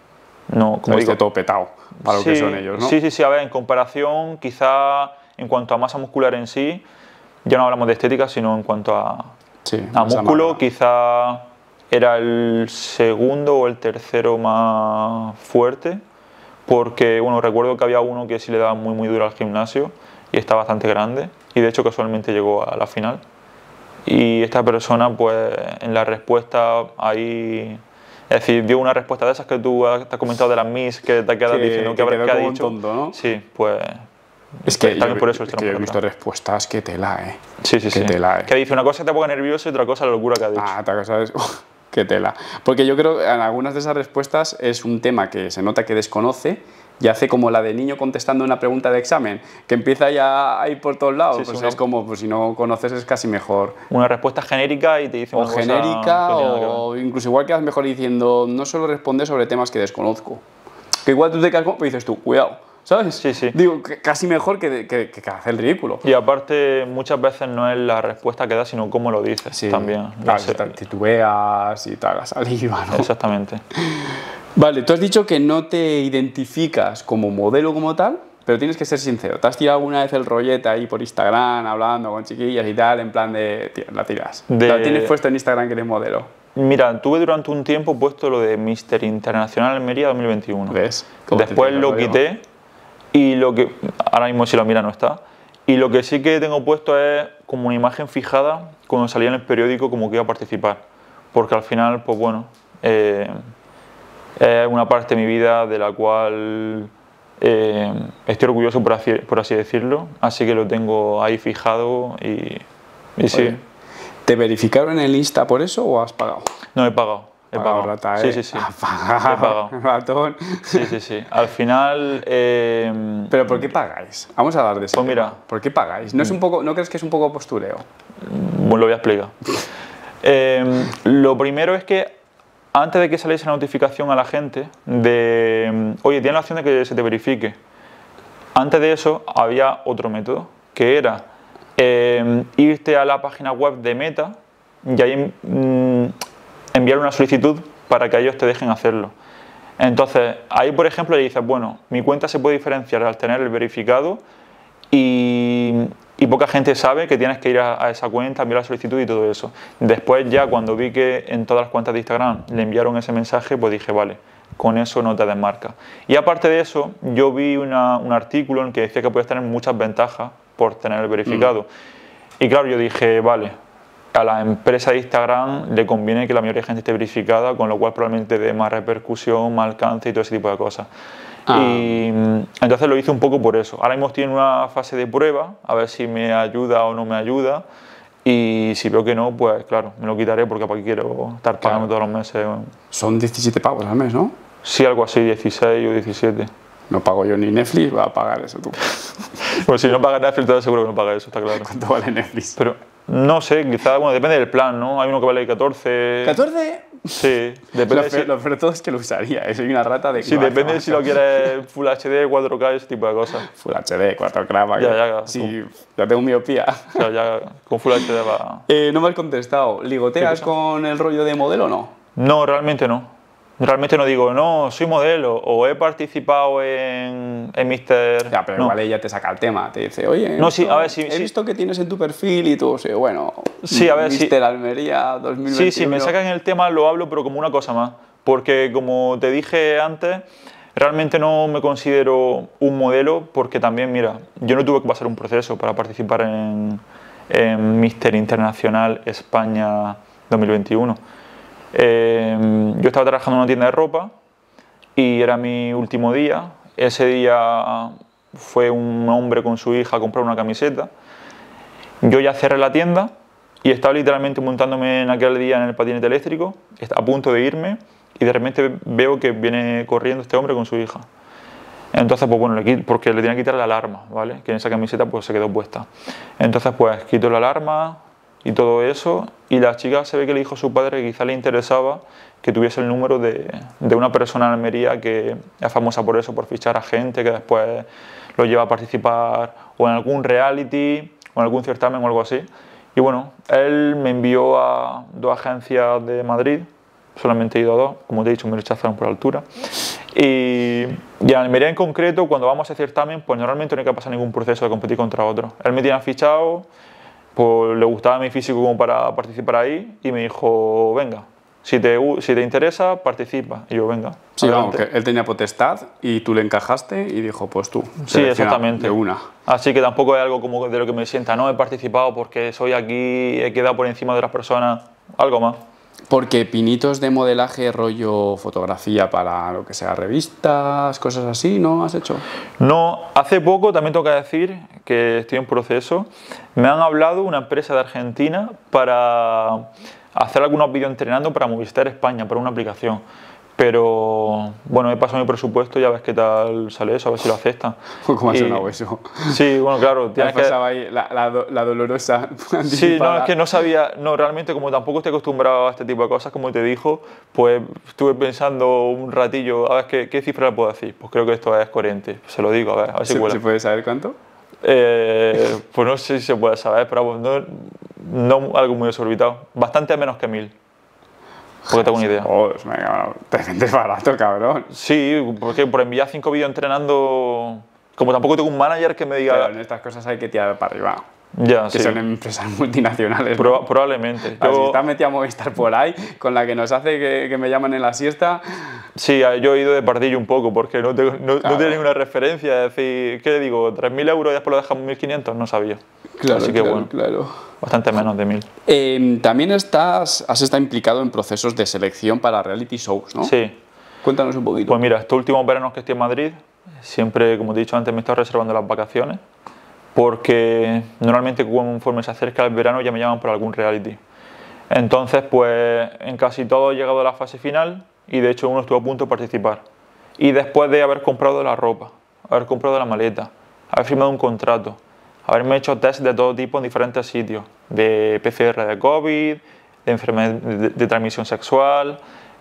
No, como digo, todo petado para lo que son ellos, ¿no? Sí, a ver, en comparación, quizá en cuanto a masa muscular en sí, ya no hablamos de estética, sino en cuanto a músculo, quizá era el segundo o el tercero más fuerte, porque bueno, recuerdo que había uno que sí le daba muy duro al gimnasio y está bastante grande, y de hecho casualmente llegó a la final. Y esta persona, pues en la respuesta ahí, es decir, dio una respuesta de esas que tú has comentado de las Miss, que te quedas diciendo que ha dicho. Tonto, ¿no? Sí, pues es que también por eso he visto respuestas que tela, Sí. Tela, Que dice una cosa que te ponga nervioso y otra cosa la locura que ha dicho. Otra cosa es... qué tela. Porque yo creo que en algunas de esas respuestas es un tema que se nota que desconoce y hace como la de niño contestando una pregunta de examen, que empieza ya a ir por todos lados. Pues es como, pues si no conoces es casi mejor. Una respuesta genérica y te dice una cosa genérica o incluso igual quedas mejor diciendo, no solo responder sobre temas que desconozco. Que igual tú te quedas como, pues dices tú, cuidado. ¿Sabes? Sí. Digo, casi mejor que hacer el ridículo. Y aparte, muchas veces no es la respuesta que da, sino cómo lo dices también. Claro, si titubeas y tal, la saliva, ¿no? Exactamente. Vale, tú has dicho que no te identificas como modelo como tal, pero tienes que ser sincero. ¿Te has tirado alguna vez el rollete ahí por Instagram, hablando con chiquillas y tal, en plan de... Tío, la tiras? ¿La tienes puesto en Instagram que eres modelo? Mira, tuve durante un tiempo puesto lo de Mister Internacional Almería 2021. ¿Ves? Después lo quité. Y lo que, ahora mismo si lo mira no está, y lo que sí que tengo puesto es como una imagen fijada cuando salía en el periódico como que iba a participar, porque al final, pues bueno, es una parte de mi vida de la cual estoy orgulloso por así decirlo, así que lo tengo ahí fijado y sí. Oye, ¿te verificaron en el Insta por eso o has pagado? No, he pagado. He pagado. Rata, Sí. He pagado. Ratón. Sí. Al final... ¿Pero por qué pagáis? Vamos a hablar de eso. Pues mira... ¿Por qué pagáis? ¿No crees que es un poco postureo? Bueno, lo voy a explicar. Lo primero es que antes de que saliese la notificación a la gente de... Oye, tienes la opción de que se te verifique. Antes de eso había otro método, que era irte a la página web de Meta y ahí... enviar una solicitud para que ellos te dejen hacerlo. Entonces, ahí por ejemplo le dices, bueno, mi cuenta se puede diferenciar al tener el verificado y poca gente sabe que tienes que ir a esa cuenta, enviar la solicitud y todo eso. Después ya cuando vi que en todas las cuentas de Instagram le enviaron ese mensaje, pues dije, vale, con eso no te desmarca. Y aparte de eso, yo vi un artículo en el que decía que puedes tener muchas ventajas por tener el verificado. Y claro, yo dije, vale, a la empresa de Instagram le conviene que la mayoría de gente esté verificada, con lo cual probablemente dé más repercusión, más alcance y todo ese tipo de cosas. Y entonces lo hice un poco por eso. Ahora mismo estoy en una fase de prueba, a ver si me ayuda o no me ayuda. Y si veo que no, pues claro, me lo quitaré porque para qué quiero estar pagando todos los meses. Son 17 pavos al mes, ¿no? Sí, algo así, 16 o 17. No pago yo ni Netflix, voy a pagar eso tú. Pues si no pagas Netflix, entonces seguro que no pagas eso, está claro. ¿Cuánto vale Netflix? Pero no sé, quizás, bueno, depende del plan, ¿no? Hay uno que vale 14. ¿14? Sí, depende. Lo peor todo es que lo usaría, soy una rata de... Sí, depende si lo quieres Full HD, 4K, ese tipo de cosas. Full HD, 4K, ya. Sí, ya tengo miopía. Ya con Full HD va... No me has contestado, ¿ligoteas con el rollo de modelo o no? No, realmente no. Realmente no digo, no, soy modelo o he participado en Mister... Ya, pero igual ella te saca el tema, te dice, oye, no, sí, a ver, he visto que tienes en tu perfil y tú, bueno, sí, a ver, Mister Almería 2021. Sí, si me sacan el tema lo hablo, pero como una cosa más. Porque como te dije antes, realmente no me considero un modelo porque también, mira, yo no tuve que pasar un proceso para participar en Mister Internacional España 2021. Yo estaba trabajando en una tienda de ropa y era mi último día. Ese día fue un hombre con su hija a comprar una camiseta. Yo ya cerré la tienda y estaba literalmente montándome en aquel día en el patinete eléctrico, a punto de irme, y de repente veo que viene corriendo este hombre con su hija. Entonces, pues bueno, porque le tenía que quitar la alarma, ¿vale? Que en esa camiseta pues se quedó puesta. Entonces, pues quito la alarma y todo eso, y la chica se ve que le dijo a su padre que quizá le interesaba que tuviese el número de una persona en Almería que es famosa por eso, por fichar a gente que después lo lleva a participar o en algún reality o en algún certamen o algo así. Y bueno, él me envió a 2 agencias de Madrid, solamente he ido a 2, como te he dicho me rechazaron por altura, Y en Almería en concreto, cuando vamos a ese certamen, pues normalmente no hay que pasar ningún proceso de competir contra otro. Él me tiene fichado, pues le gustaba mi físico como para participar ahí y me dijo, venga, si te interesa, participa. Y yo, venga. Sí, vamos, adelante. que él tenía potestad y tú le encajaste y dijo, pues tú. Sí, exactamente. De una. Así que tampoco es algo como de lo que me sienta, no he participado porque soy aquí, he quedado por encima de otras personas, algo más. Porque pinitos de modelaje, rollo fotografía para lo que sea revistas, cosas así, ¿no has hecho? No, hace poco, también tengo que decir que estoy en proceso, me han hablado una empresa de Argentina para hacer algunos vídeos entrenando para Movistar España, para una aplicación. Pero bueno, he pasado mi presupuesto y a ver qué tal sale eso, a ver si lo aceptan. ¿Cómo ha sonado eso? Sí, bueno, claro, tienes que... ahí la dolorosa. Sí, no, es que no sabía, no, realmente como tampoco estoy acostumbrado a este tipo de cosas, como te dijo, pues estuve pensando un ratillo, a ver qué cifra le puedo decir. Pues creo que esto es coherente, se lo digo, a ver si cuela. ¿Se puede saber cuánto? Pues no sé si se puede saber, pero no algo muy desorbitado, bastante menos que 1000. Porque tengo una idea. Te vendes barato, cabrón. Sí, porque por enviar 5 vídeos entrenando, como tampoco tengo un manager que me diga... Pero en estas cosas hay que tirar para arriba. Ya, que sí. son empresas multinacionales. Probablemente. Si estás metido a Movistar por ahí, con la que nos hace que me llaman en la siesta... Sí, yo he ido de pardillo un poco, porque no tengo ninguna referencia. Es decir, ¿qué le digo? 3.000 euros y después lo dejamos 1.500, no sabía. Claro, así que bueno, bastante menos de 1000. También has estado implicado en procesos de selección para reality shows, ¿no? Sí. Cuéntanos un poquito. Pues mira, estos últimos veranos que estoy en Madrid, siempre, como te he dicho antes, me he estado reservando las vacaciones, porque normalmente conforme se acerca el verano ya me llaman por algún reality. Entonces, pues en casi todo he llegado a la fase final y de hecho uno estuvo a punto de participar. Y después de haber comprado la ropa, haber comprado la maleta, haber firmado un contrato, haberme hecho test de todo tipo en diferentes sitios, de PCR de COVID, de enfermedad de transmisión sexual,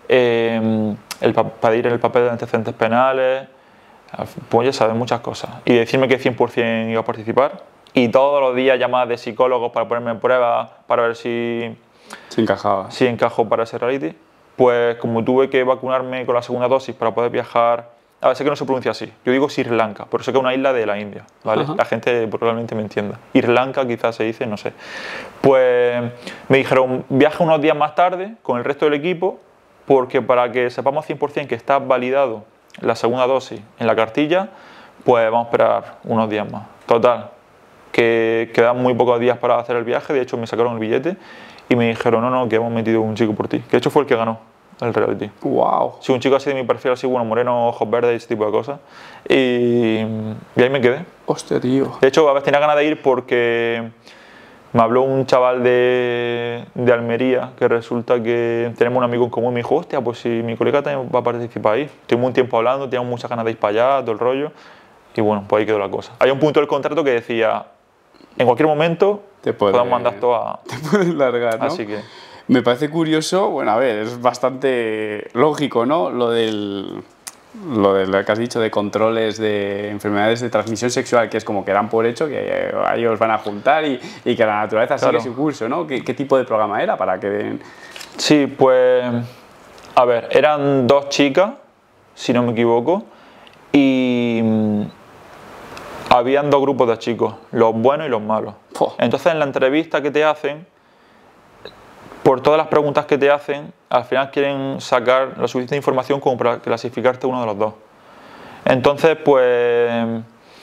pedir el papel de antecedentes penales, pues ya sabes, muchas cosas. Y decirme que 100% iba a participar. Y todos los días llamadas de psicólogos para ponerme en prueba, para ver si encajaba. Si encajo para ese reality. Pues como tuve que vacunarme con la segunda dosis para poder viajar, a ver, sé que no se pronuncia así, yo digo Sri Lanka, pero sé que es una isla de la India, ¿vale? La gente probablemente me entienda. Sri Lanka quizás se dice, no sé. Pues me dijeron, viaja unos días más tarde con el resto del equipo, porque para que sepamos 100% que está validado la segunda dosis en la cartilla, pues vamos a esperar unos días más. Total, que quedan muy pocos días para hacer el viaje, de hecho me sacaron el billete y me dijeron, no, que hemos metido un chico por ti, que de hecho fue el que ganó el reality. ¡Wow! Sí, un chico así de mi perfil, así, bueno, moreno, ojos verdes, ese tipo de cosas. Y ahí me quedé. ¡Hostia, tío! De hecho, a veces tenía ganas de ir porque me habló un chaval de Almería, que resulta que tenemos un amigo en común, y me dijo, hostia, pues si mi colega también va a participar ahí. Estuvimos un tiempo hablando, teníamos muchas ganas de ir para allá, todo el rollo. Y bueno, pues ahí quedó la cosa. Hay un punto del contrato que decía, en cualquier momento podemos mandar todo a... Te puedes largar, ¿no? Así que... Me parece curioso, bueno, a ver, es bastante lógico, ¿no? Lo de lo que has dicho de controles de enfermedades de transmisión sexual, que es como que dan por hecho que ahí os van a juntar y que la naturaleza sigue su curso, ¿no? ¿Qué tipo de programa era para que den...? Sí, pues... A ver, eran 2 chicas, si no me equivoco, y habían 2 grupos de chicos, los buenos y los malos. Entonces, en la entrevista que te hacen, por todas las preguntas que te hacen, al final quieren sacar la suficiente información como para clasificarte uno de los dos. Entonces, pues...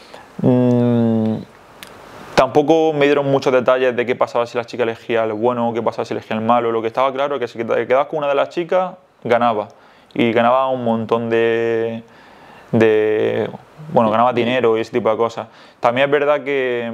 tampoco me dieron muchos detalles de qué pasaba si la chica elegía el bueno o qué pasaba si elegía el malo. Lo que estaba claro es que si te quedabas con una de las chicas, ganaba. Y ganaba un montón bueno, ganaba dinero y ese tipo de cosas. También es verdad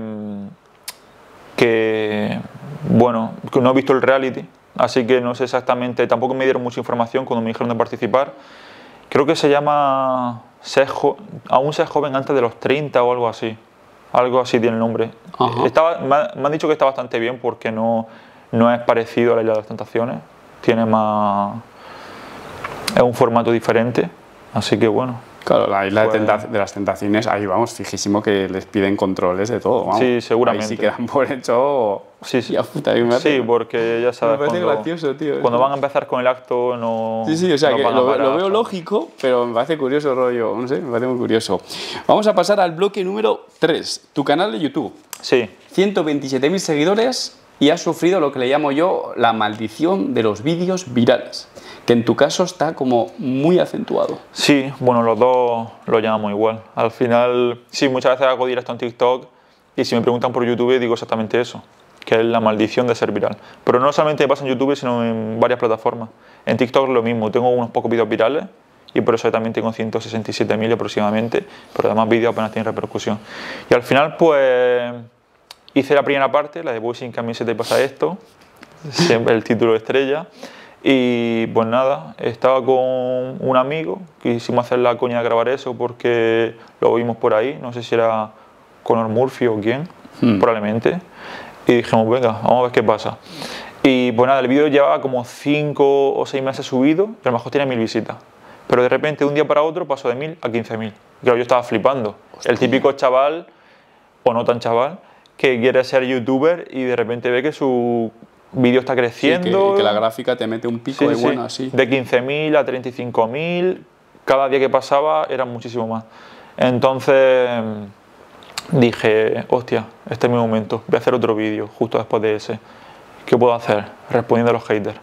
bueno, que no he visto el reality, así que no sé exactamente, tampoco me dieron mucha información cuando me dijeron de participar. Creo que se llama aún ser joven antes de los 30 o algo así tiene el nombre. Me han dicho que está bastante bien porque no es parecido a la Isla de las Tentaciones, tiene más... es un formato diferente, así que bueno. Claro, la Isla de las Tentaciones, ahí vamos, fijísimo que les piden controles de todo, vamos. Sí, seguramente. Ahí sí quedan por hecho... Sí, sí. Ya, puta, me hace- Sí, porque ya sabes, me parece gracioso, tío. cuando van a empezar con el acto no. Sí, sí, o sea, no que van a parar lo veo hasta- lógico, pero me parece curioso el rollo, no sé, me parece muy curioso. Vamos a pasar al bloque número 3, tu canal de YouTube. Sí, 127.000 seguidores y has sufrido lo que le llamo yo la maldición de los vídeos virales, que en tu caso está como muy acentuado. sí, bueno, los dos lo llamamos igual. Al final, sí, muchas veces hago directo en TikTok y si me preguntan por YouTube digo exactamente eso, que es la maldición de ser viral. Pero no solamente me pasa en YouTube, sino en varias plataformas. En TikTok lo mismo, tengo unos pocos vídeos virales y por eso también tengo 167.000 aproximadamente, pero además vídeos apenas tienen repercusión. Y al final, pues, hice la primera parte, la de voy sin camiseta y pasa esto, siempre el título estrella. Y pues nada, estaba con un amigo, quisimos hacer la coña de grabar eso porque lo vimos por ahí, no sé si era Conor Murphy o quién, probablemente. Y dijimos, venga, vamos a ver qué pasa. Y pues nada, el vídeo llevaba como 5 o 6 meses subido, pero a lo mejor tiene 1000 visitas. Pero de repente, de un día para otro, pasó de 1000 a 15.000. Claro, yo estaba flipando. Hostia. El típico chaval, o no tan chaval, que quiere ser youtuber y de repente ve que su vídeo está Sí, creciendo. que la gráfica te mete un pico Sí, de sí, bueno así. de 15.000 a 35.000, cada día que pasaba eran muchísimo más. Entonces dije, hostia, este es mi momento, voy a hacer otro vídeo justo después de ese. ¿Qué puedo hacer? Respondiendo a los haters.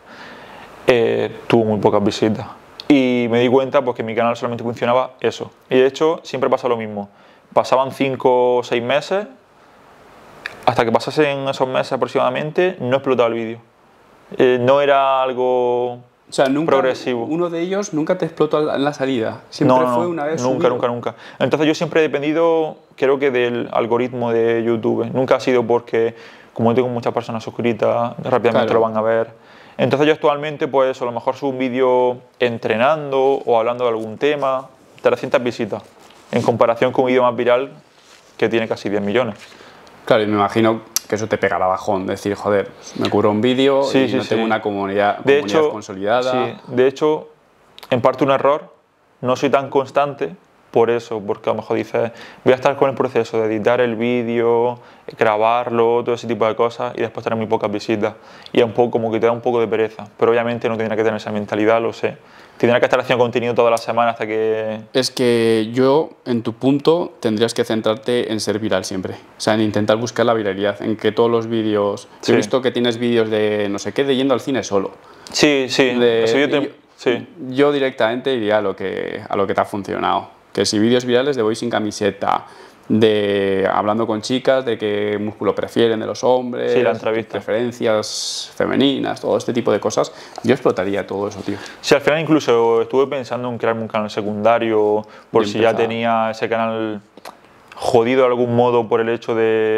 Tuvo muy pocas visitas. Y me di cuenta pues, que mi canal solamente funcionaba eso. Y de hecho siempre pasa lo mismo. Pasaban 5 o 6 meses, hasta que pasasen esos meses aproximadamente, no explotaba el vídeo. No era algo O sea, nunca, progresivo. uno de ellos nunca te explotó en la salida. Siempre No, fue una vez nunca, subido. nunca. Entonces yo siempre he dependido, creo que del algoritmo de YouTube. Nunca ha sido porque, como tengo muchas personas suscritas, rápidamente Claro. lo van a ver. Entonces yo actualmente, pues a lo mejor subo un vídeo entrenando o hablando de algún tema, 300 visitas, en comparación con un vídeo más viral que tiene casi 10 millones. Claro, y me imagino que eso te pegará bajón, decir, joder, me curro un vídeo Sí, y sí, no sí. tengo una comunidad De hecho, consolidada. sí, de hecho, en parte un error, no soy tan constante por eso, porque a lo mejor dices, voy a estar con el proceso de editar el vídeo, grabarlo, todo ese tipo de cosas y después tener muy pocas visitas y es un poco como que te da un poco de pereza, pero obviamente no tendrá que tener esa mentalidad, lo sé. Tendrá que estar haciendo contenido toda la semana hasta que... Es que yo, en tu punto, tendrías que centrarte en ser viral siempre. O sea, en intentar buscar la viralidad, en que todos los vídeos... Sí. He visto que tienes vídeos de no sé qué, de yendo al cine solo. Sí, sí, De- ese vídeo yo, sí. yo directamente iría a lo que te ha funcionado. Que si vídeos virales de voy sin camiseta, de hablando con chicas, de qué músculo prefieren de los hombres, Sí, la entrevista. preferencias femeninas, todo este tipo de cosas, yo explotaría todo eso, tío. Sí, al final incluso estuve pensando en crearme un canal secundario por Y si ya empezar. tenía ese canal jodido de algún modo por el hecho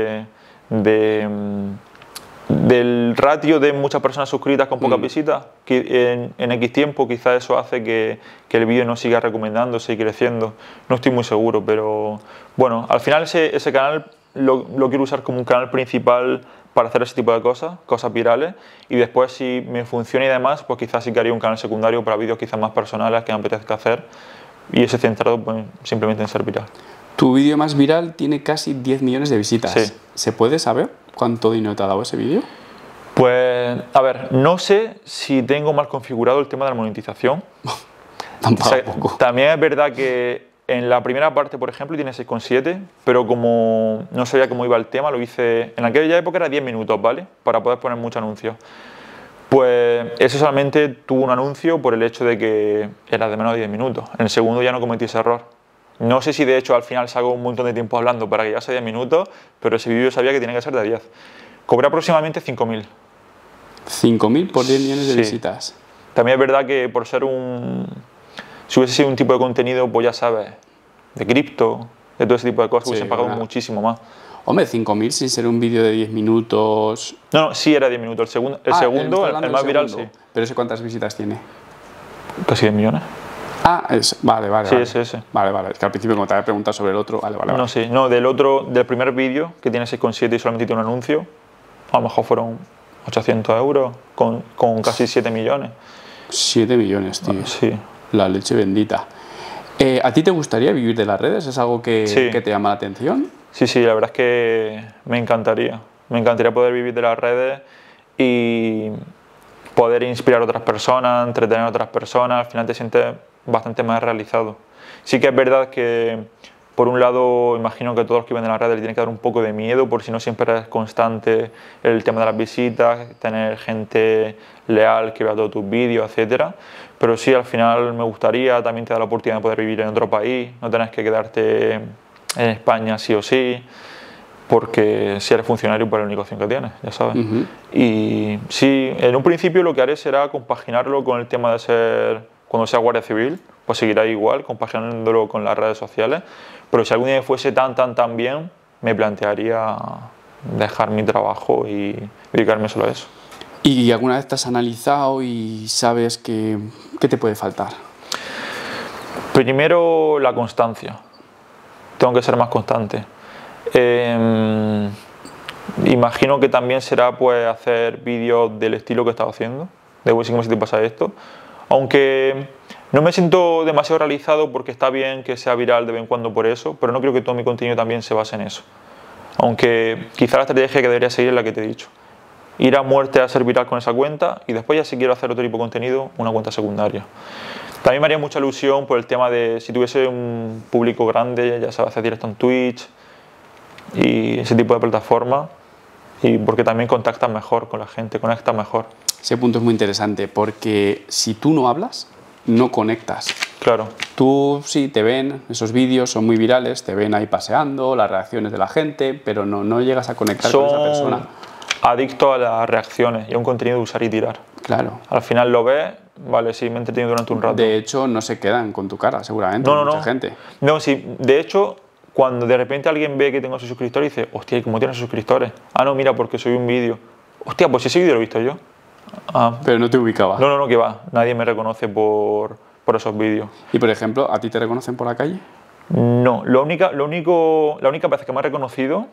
del ratio de muchas personas suscritas con pocas visitas, que en X tiempo quizás eso hace que el vídeo no siga recomendándose y creciendo. No estoy muy seguro, pero bueno, al final ese canal lo quiero usar como un canal principal para hacer ese tipo de cosas virales, y después si me funciona y demás, pues quizás sí que haría un canal secundario para vídeos quizás más personales que me apetezca hacer y ese centrado pues, simplemente en ser viral. Tu vídeo más viral tiene casi 10 millones de visitas. Sí. ¿Se puede saber cuánto dinero te ha dado ese vídeo? Pues, a ver, no sé si tengo mal configurado el tema de la monetización. Tampoco. También es verdad que en la primera parte, por ejemplo, tiene 6,7, pero como no sabía cómo iba el tema, lo hice... En aquella época era 10 minutos, ¿vale? Para poder poner muchos anuncios. Pues eso solamente tuvo un anuncio por el hecho de que era de menos de 10 minutos. En el segundo ya no cometí ese error. No sé si de hecho al final salgo un montón de tiempo hablando para que ya sea 10 minutos, pero ese vídeo yo sabía que tenía que ser de 10. Cobré aproximadamente 5.000. 5.000 por 10 millones de Sí. visitas. También es verdad que por ser si hubiese sido un tipo de contenido, pues ya sabes, de cripto, de todo ese tipo de cosas, Sí, hubiese pagado bueno. muchísimo más. Hombre, 5.000 sin ser un vídeo de 10 minutos. No, sí era 10 minutos. El segundo, Ah, el estás hablando el del más viral, segundo. sí. Pero ese ¿cuántas visitas tiene? Casi 10 millones. Ah, vale. Sí, vale. ese. Vale. Es que al principio como te había preguntado sobre el otro, vale. No, sí. No, del primer vídeo, que tiene 6,7 y solamente tiene un anuncio, a lo mejor fueron 800 euros con casi 7 millones. 7 millones, tío. Sí. La leche bendita. ¿A ti te gustaría vivir de las redes? ¿Es algo que, Sí. que te llama la atención? Sí, la verdad es que me encantaría. Me encantaría poder vivir de las redes y poder inspirar a otras personas, entretener a otras personas. Al final te sientes bastante más realizado. Sí que es verdad que, por un lado, imagino que todos los que viven en las redes le tienen que dar un poco de miedo, por si no siempre es constante el tema de las visitas, tener gente leal que vea todos tus vídeos, etcétera. Pero sí, al final me gustaría, también te da la oportunidad de poder vivir en otro país, no tenés que quedarte en España sí o sí, porque si eres funcionario, pues es la única opción que tienes, ya sabes. Y sí, en un principio lo que haré será compaginarlo con el tema de ser, cuando sea guardia civil, pues seguirá igual, compaginándolo con las redes sociales, pero si algún día fuese tan bien, me plantearía dejar mi trabajo y dedicarme solo a eso. ¿Y alguna vez te has analizado y sabes qué te puede faltar? Primero, la constancia. Tengo que ser más constante. Imagino que también será pues hacer vídeos del estilo que he estado haciendo, de Voy si te pasa esto, aunque no me siento demasiado realizado porque está bien que sea viral de vez en cuando por eso, pero no creo que todo mi contenido también se base en eso, aunque quizá la estrategia que debería seguir es la que te he dicho, ir a muerte a ser viral con esa cuenta y después ya si quiero hacer otro tipo de contenido, una cuenta secundaria. También me haría mucha ilusión por el tema de si tuviese un público grande, ya sabes, hacer directo en Twitch y ese tipo de plataformas, y porque también contactas mejor con la gente, conectas mejor. Ese punto es muy interesante porque si tú no hablas, no conectas. Claro. Tú sí te ven, esos vídeos son muy virales, te ven ahí paseando, las reacciones de la gente, pero no llegas a conectar con esa persona. Adicto a las reacciones y a un contenido de usar y tirar. Claro. Al final lo ves, vale, sí, me he entretenido durante un rato. De hecho, no se quedan con tu cara, seguramente, mucha gente. No, sí, de hecho, cuando de repente alguien ve que tengo sus suscriptores, dice, hostia, ¿y cómo tienes suscriptores? Ah, no, mira, porque soy un vídeo. Hostia, pues ese vídeo lo he visto yo. Ah. Pero no te ubicaba. No, que va. Nadie me reconoce por esos vídeos. Y, por ejemplo, ¿a ti te reconocen por la calle? No, la única vez que me ha reconocido,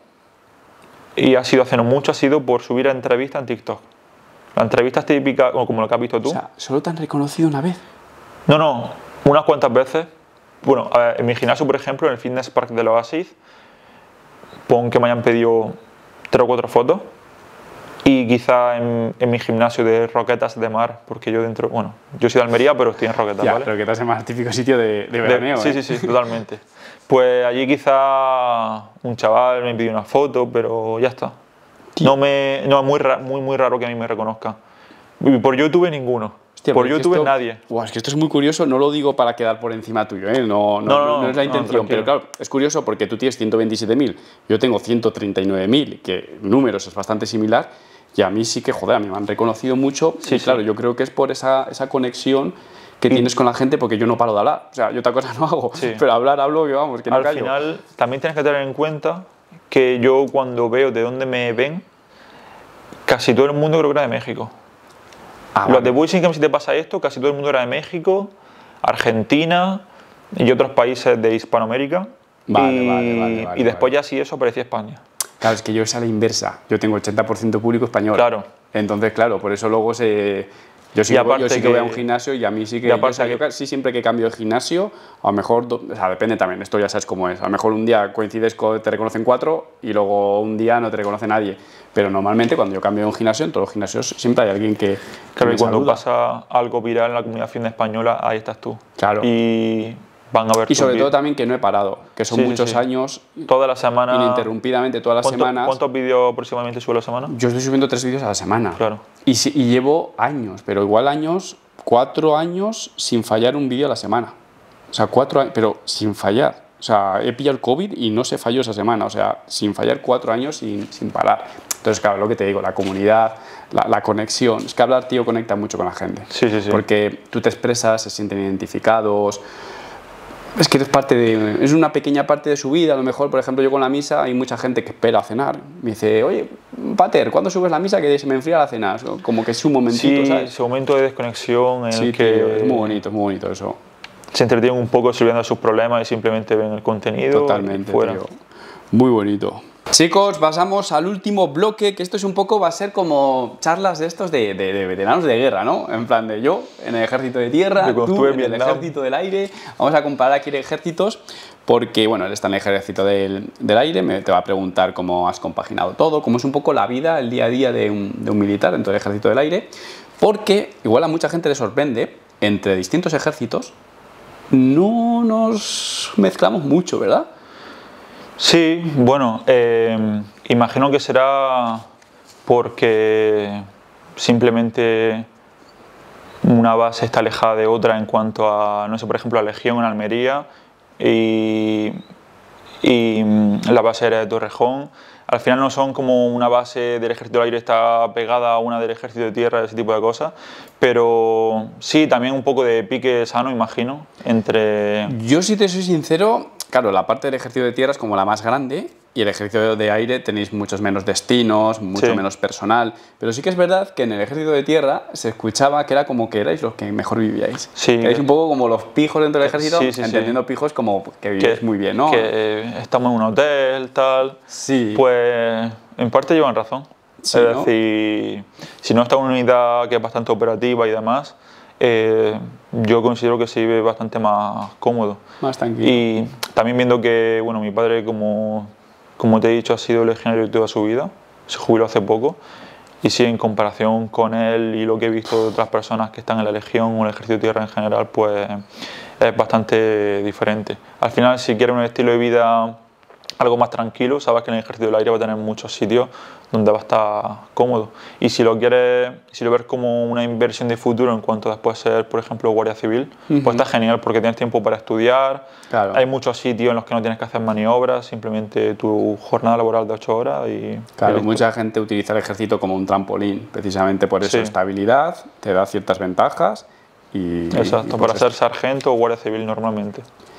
y ha sido hace no mucho, ha sido por subir a entrevistas en TikTok. La entrevista es típica, como lo que has visto tú. O sea, ¿solo te han reconocido una vez? No, unas cuantas veces. Bueno, a ver, en mi gimnasio, por ejemplo, en el Fitness Park del Oasis, pon que me hayan pedido 3 o 4 fotos. Y quizá en mi gimnasio de Roquetas de Mar, porque yo dentro, bueno, yo soy de Almería, pero estoy en Roquetas, ya, ¿vale? Roquetas es más típico sitio de veraneo, Sí, totalmente. Pues allí quizá un chaval me pidió una foto, pero ya está. Tío. No, es muy raro que a mí me reconozcan. Y por YouTube ninguno. Hostia, por YouTube nadie. Es que esto es muy curioso, no lo digo para quedar por encima tuyo, ¿eh? No es la intención, pero claro, es curioso porque tú tienes 127.000, yo tengo 139.000, que números es bastante similar, y a mí sí que, joder, a mí me han reconocido mucho, sí, y claro, yo creo que es por esa conexión que tienes con la gente, porque yo no paro de hablar, o sea, yo otra cosa no hago, pero hablo, que vamos, que no callo. Al final, también tienes que tener en cuenta que yo cuando veo de dónde me ven, casi todo el mundo creo que era de México. Los de Voicing, si te pasa esto, casi todo el mundo era de México, Argentina y otros países de Hispanoamérica. Vale, y después ya sí eso aparecía España. Claro, es que yo es a la inversa. Yo tengo 80% público español. Claro. Entonces, claro, por eso luego yo sí que voy a un gimnasio y a mí sí que... Yo sí, siempre que cambio de gimnasio, a lo mejor... O sea, depende también, esto ya sabes cómo es. A lo mejor un día coincides te reconocen 4 y luego un día no te reconoce nadie. Pero normalmente cuando yo cambio de un gimnasio, en todos los gimnasios siempre hay alguien que claro, me y cuando saluda. Pasa algo viral en la comunidad fitness española, ahí estás tú. Claro. Y van a ver y sobre todo también que no he parado, que son muchos años. Toda la semana. Ininterrumpidamente, todas las semanas. ¿Cuántos vídeos aproximadamente sube a la semana? Yo estoy subiendo 3 vídeos a la semana. Claro. Y llevo años, pero igual 4 años sin fallar un vídeo a la semana. O sea, 4 años, pero sin fallar. O sea, he pillado el COVID y no se falló esa semana. O sea, sin fallar 4 años sin parar. Entonces, claro, lo que te digo, la comunidad, la conexión. Es que hablar, tío, conecta mucho con la gente. Sí. Porque tú te expresas, se sienten identificados. Es que es una pequeña parte de su vida. A lo mejor, por ejemplo, yo con la misa hay mucha gente que espera a cenar. Me dice, oye, Pater, ¿cuándo subes la misa que se me enfría la cena? Como que es un momentito, ¿sabes? Ese momento de desconexión en el que... Tío, es muy bonito eso. Se entretienen un poco sirviendo a sus problemas y simplemente ven el contenido. Totalmente, fuera. Tío. Muy bonito. Chicos, pasamos al último bloque, que esto es un poco, va a ser como charlas de estos de veteranos de guerra, ¿no? En plan de yo en el ejército de tierra, tú en el ejército del aire. Vamos a comparar aquí ejércitos porque, bueno, él está en el ejército del aire, te va a preguntar cómo has compaginado todo, cómo es un poco la vida, el día a día de un militar dentro del ejército del aire, porque igual a mucha gente le sorprende, entre distintos ejércitos no nos mezclamos mucho, ¿verdad? Sí, bueno, imagino que será porque simplemente una base está alejada de otra en cuanto a, no sé, por ejemplo, la Legión en Almería y la base aérea de Torrejón. Al final no son como una base del ejército del aire está pegada a una del ejército de tierra, ese tipo de cosas, pero sí, también un poco de pique sano, imagino, entre... Yo, si te soy sincero, claro, la parte del ejército de tierra es como la más grande y el ejército de aire tenéis muchos menos destinos, mucho menos personal, pero sí que es verdad que en el ejército de tierra se escuchaba que era como que erais los que mejor vivíais. Sí. Que erais un poco como los pijos dentro del ejército, entendiendo pijos como que vivíais muy bien, ¿no? Que estamos en un hotel, tal... Sí. Pues en parte llevan razón. Sí, es ¿no? decir, si no está en una unidad que es bastante operativa y demás, yo considero que se vive bastante más cómodo. Más tranquilo. Y también viendo que, bueno, mi padre, como te he dicho, ha sido legionario toda su vida, se jubiló hace poco, y sí, en comparación con él y lo que he visto de otras personas que están en la Legión o en el Ejército de Tierra en general, pues es bastante diferente. Al final, si quieres un estilo de vida algo más tranquilo, sabes que en el Ejército del Aire va a tener muchos sitios donde va a estar cómodo. Y si lo ves como una inversión de futuro en cuanto a después ser, por ejemplo, guardia civil, pues está genial porque tienes tiempo para estudiar, Claro. Hay muchos sitios en los que no tienes que hacer maniobras, simplemente tu jornada laboral de 8 horas y... Claro, mucha gente utiliza el ejército como un trampolín, precisamente por eso, estabilidad, te da ciertas ventajas y... Exacto, pues para ser sargento o guardia civil normalmente.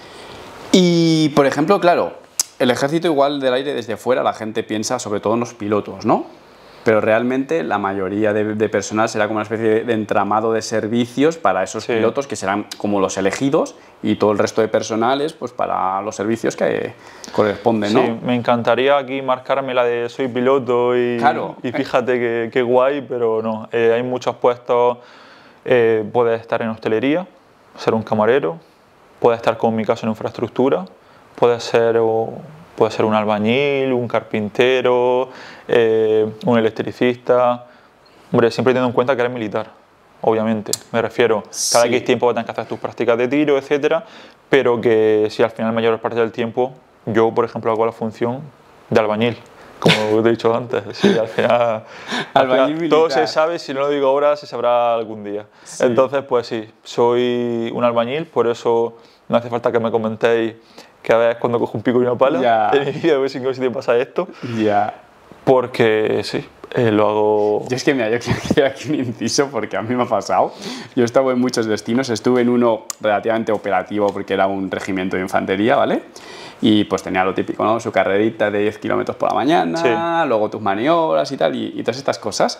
Y, por ejemplo, claro, el ejército igual del aire desde fuera la gente piensa sobre todo en los pilotos, ¿no? Pero realmente la mayoría de personal será como una especie de entramado de servicios para esos pilotos que serán como los elegidos y todo el resto de personales pues para los servicios que corresponden, ¿no? Sí, me encantaría aquí marcarme la de soy piloto y, claro. Y fíjate qué guay, pero no, hay muchos puestos, puedes estar en hostelería, ser un camarero, puedes estar como en mi caso en infraestructura, puedes ser un albañil, un carpintero, un electricista. Hombre, siempre teniendo en cuenta que eres militar, obviamente. Me refiero, cada X tiempo tienes que hacer tus prácticas de tiro, etcétera, pero que si al final, la mayor parte del tiempo, yo, por ejemplo, hago la función de albañil, como te he dicho antes. Sí, al final todo se sabe, si no lo digo ahora, se sabrá algún día. Sí. Entonces, pues sí, soy un albañil, por eso no hace falta que me comentéis cada vez cuando cojo un pico y una pala en mi vida, a ver si te pasa esto. Porque sí, lo hago... Yo es que, mira, yo quiero hacer aquí un inciso porque a mí me ha pasado. Yo he estado en muchos destinos, estuve en uno relativamente operativo porque era un regimiento de infantería, ¿vale? Y pues tenía lo típico, ¿no? Su carrerita de 10 kilómetros por la mañana, luego tus maniobras y tal, y todas estas cosas.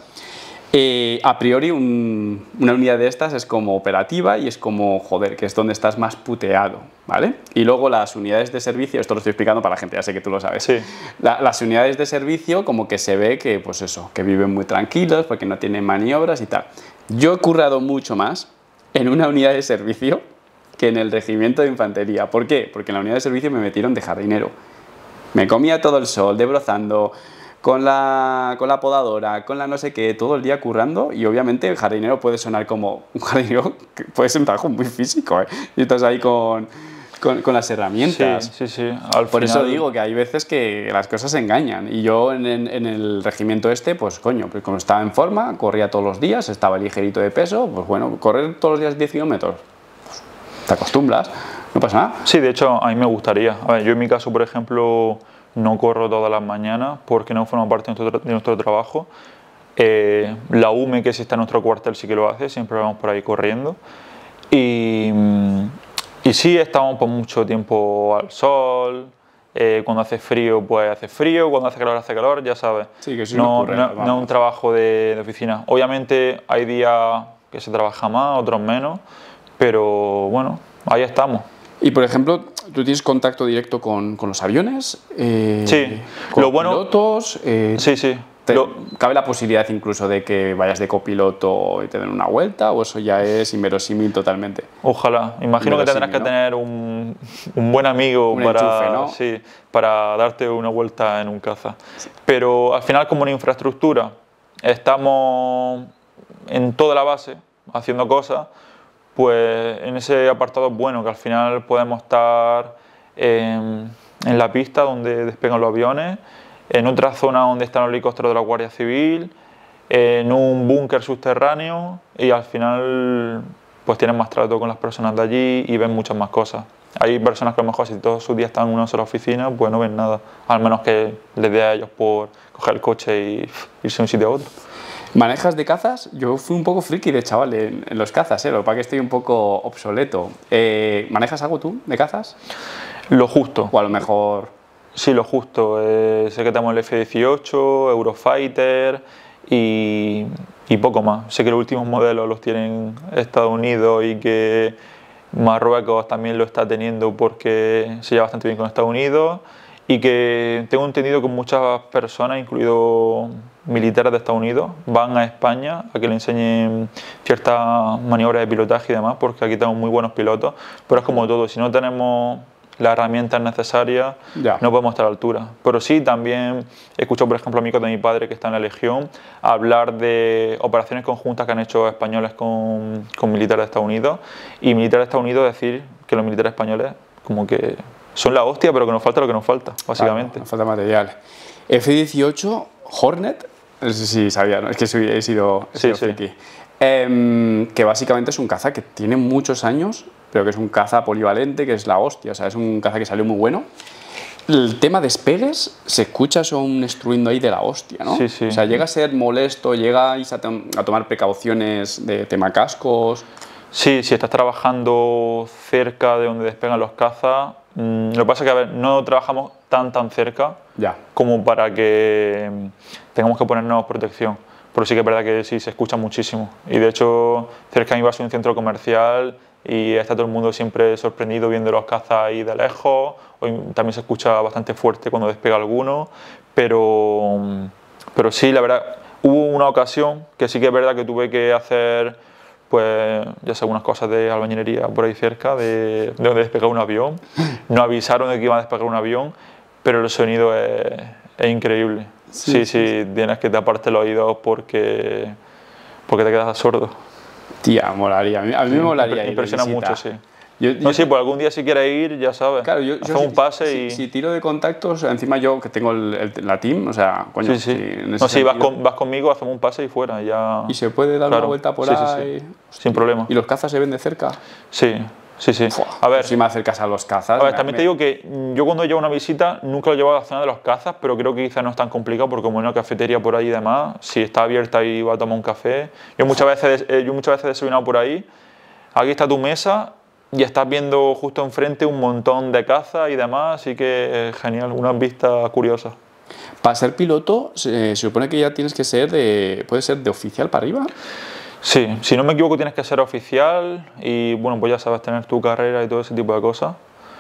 A priori una unidad de estas es como operativa y es como, joder, que es donde estás más puteado, ¿vale? Y luego las unidades de servicio, esto lo estoy explicando para la gente, ya sé que tú lo sabes. Sí. Las unidades de servicio como que se ve que, pues eso, que viven muy tranquilos porque no tienen maniobras y tal. Yo he currado mucho más en una unidad de servicio que en el regimiento de infantería. ¿Por qué? Porque en la unidad de servicio me metieron de jardinero. Me comía todo el sol, debrozando, con la podadora, con la no sé qué, todo el día currando, y obviamente el jardinero puede sonar como un jardinero que puede ser un trabajo muy físico, ¿eh? Y estás ahí con las herramientas. Sí. Por eso digo que hay veces que las cosas engañan. Y yo en el regimiento este, pues coño, pues como estaba en forma, corría todos los días, estaba ligerito de peso, pues bueno, correr todos los días 10 kilómetros, pues, te acostumbras, no pasa nada. Sí, de hecho, a mí me gustaría. A ver, yo en mi caso, por ejemplo, no corro todas las mañanas porque no forma parte de nuestro trabajo. La UME, que está en nuestro cuartel, sí que lo hace, siempre vamos por ahí corriendo. Y sí, estamos por mucho tiempo al sol. Cuando hace frío, pues hace frío. Cuando hace calor, ya sabes. Sí, que sí no es un trabajo de oficina. Obviamente hay días que se trabaja más, otros menos, pero bueno, ahí estamos. Y por ejemplo, ¿tú tienes contacto directo con los aviones? Sí, ¿Con lo bueno, pilotos? sí, sí. ¿Cabe la posibilidad incluso de que vayas de copiloto y te den una vuelta? ¿O eso ya es inverosímil totalmente? Ojalá. Imagino que tendrás que tener un buen amigo Un para, enchufe, ¿no? sí, para darte una vuelta en un caza. Pero al final, como una infraestructura, estamos en toda la base haciendo cosas, pues en ese apartado es bueno, que al final podemos estar en la pista donde despegan los aviones, en otra zona donde están los helicópteros de la Guardia Civil, en un búnker subterráneo y al final pues tienen más trato con las personas de allí y ven muchas más cosas. Hay personas que a lo mejor si todos sus días están en una sola oficina pues no ven nada, al menos que les dé a ellos por coger el coche y irse de un sitio a otro. ¿Manejas de cazas? Yo fui un poco friki de chaval en los cazas, lo que pasa es que estoy un poco obsoleto. ¿Manejas algo tú de cazas? Lo justo. O a lo mejor... Sí, lo justo. Sé que tenemos el F-18, Eurofighter y poco más. Sé que los últimos modelos los tienen Estados Unidos y que Marruecos también lo está teniendo porque se lleva bastante bien con Estados Unidos y que tengo entendido que muchas personas, incluidos militares de Estados Unidos, van a España a que le enseñen ciertas maniobras de pilotaje y demás porque aquí tenemos muy buenos pilotos, pero es como todo, si no tenemos las herramientas necesarias no podemos estar a la altura. Pero sí, también he escuchado, por ejemplo, amigos de mi padre que está en la Legión hablar de operaciones conjuntas que han hecho españoles con militares de Estados Unidos y militares de Estados Unidos decir que los militares españoles como que son la hostia, pero que nos falta lo que nos falta, básicamente. Claro, nos falta material. F-18, Hornet, sí sabía, ¿no? Es que he sido friki. Que básicamente es un caza que tiene muchos años, pero que es un caza polivalente, que es la hostia, o sea, es un caza que salió muy bueno. El tema despegues, se escucha eso un estruendo ahí de la hostia, ¿no? Sí, sí. O sea, llega a ser molesto, llegáis a tomar precauciones de tema cascos. Sí, si estás trabajando cerca de donde despegan los cazas, lo que pasa es que, a ver, no trabajamos tan cerca como para que tengamos que ponernos protección. Pero sí que es verdad que sí, se escucha muchísimo. Y de hecho, cerca de mí va a ser un centro comercial y está todo el mundo siempre sorprendido viendo los cazas ahí de lejos. Hoy también se escucha bastante fuerte cuando despega alguno. Pero sí, la verdad, hubo una ocasión que sí que es verdad que tuve que hacer, pues, ya sé, algunas cosas de albañilería por ahí cerca, de donde despegaba un avión. No avisaron de que iba a despegar un avión, pero el sonido es increíble. Sí, tienes que taparte los oídos porque te quedas sordo. Tía, molaría. A mí me molaría ir. Impresiona mucho, sí. Sí, pues algún día si quieres ir, ya sabes. Claro, hacemos un pase y... Si tiro de contactos, encima yo que tengo la team, o sea, coño... Si vas conmigo, hacemos un pase y fuera, ya... ¿Y se puede dar una vuelta por ahí? Sí, sin problema. ¿Y los cazas se ven de cerca? Sí. A ver, si me acercas a los cazas... A ver, también te digo que yo cuando llevo una visita nunca lo llevo a la zona de los cazas, pero creo que quizás no es tan complicado porque como hay una cafetería por ahí y demás, si está abierta y va a tomar un café... Yo muchas veces he desayunado por ahí, aquí está tu mesa y estás viendo justo enfrente un montón de cazas y demás, así que genial, una vista curiosa. Para ser piloto, se supone que ya tienes que ser ¿puede ser de oficial para arriba? Sí, si no me equivoco tienes que ser oficial y bueno, pues ya sabes, tener tu carrera y todo ese tipo de cosas.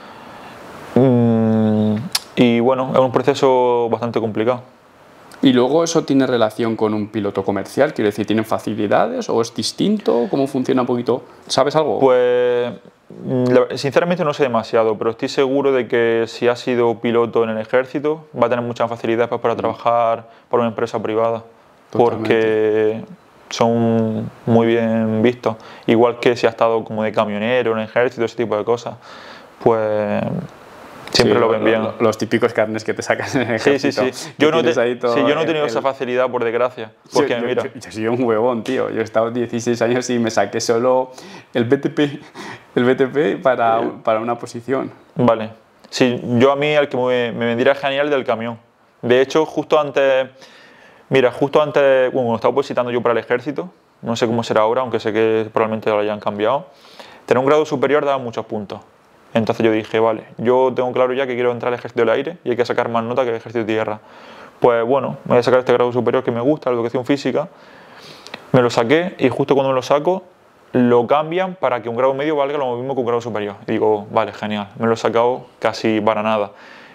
Y bueno, es un proceso bastante complicado. ¿Y luego eso tiene relación con un piloto comercial? Quiero decir, ¿tienen facilidades o es distinto? ¿Cómo funciona un poquito? ¿Sabes algo? Pues sinceramente no sé demasiado, pero estoy seguro de que si has sido piloto en el ejército va a tener muchas facilidades para trabajar para una empresa privada. Totalmente. Porque son muy bien vistos. Igual que si has estado como de camionero en el ejército, ese tipo de cosas, pues siempre lo ven bien. Los típicos carnes que te sacas en el ejército. Sí. Yo no he tenido esa facilidad, por desgracia. Porque mira, yo soy un huevón, tío. Yo he estado 16 años y me saqué solo el BTP para una posición. Vale. Sí, yo a mí el que me vendría genial del camión. De hecho, justo antes, cuando estaba visitando yo para el ejército, no sé cómo será ahora, aunque sé que probablemente lo hayan cambiado, tener un grado superior daba muchos puntos. Entonces yo dije, vale, yo tengo claro ya que quiero entrar al ejército del aire y hay que sacar más nota que el ejército de tierra. Pues bueno, voy a sacar este grado superior que me gusta, la educación física. Me lo saqué y justo cuando me lo saco, lo cambian para que un grado medio valga lo mismo que un grado superior. Y digo, vale, genial, me lo he sacado casi para nada.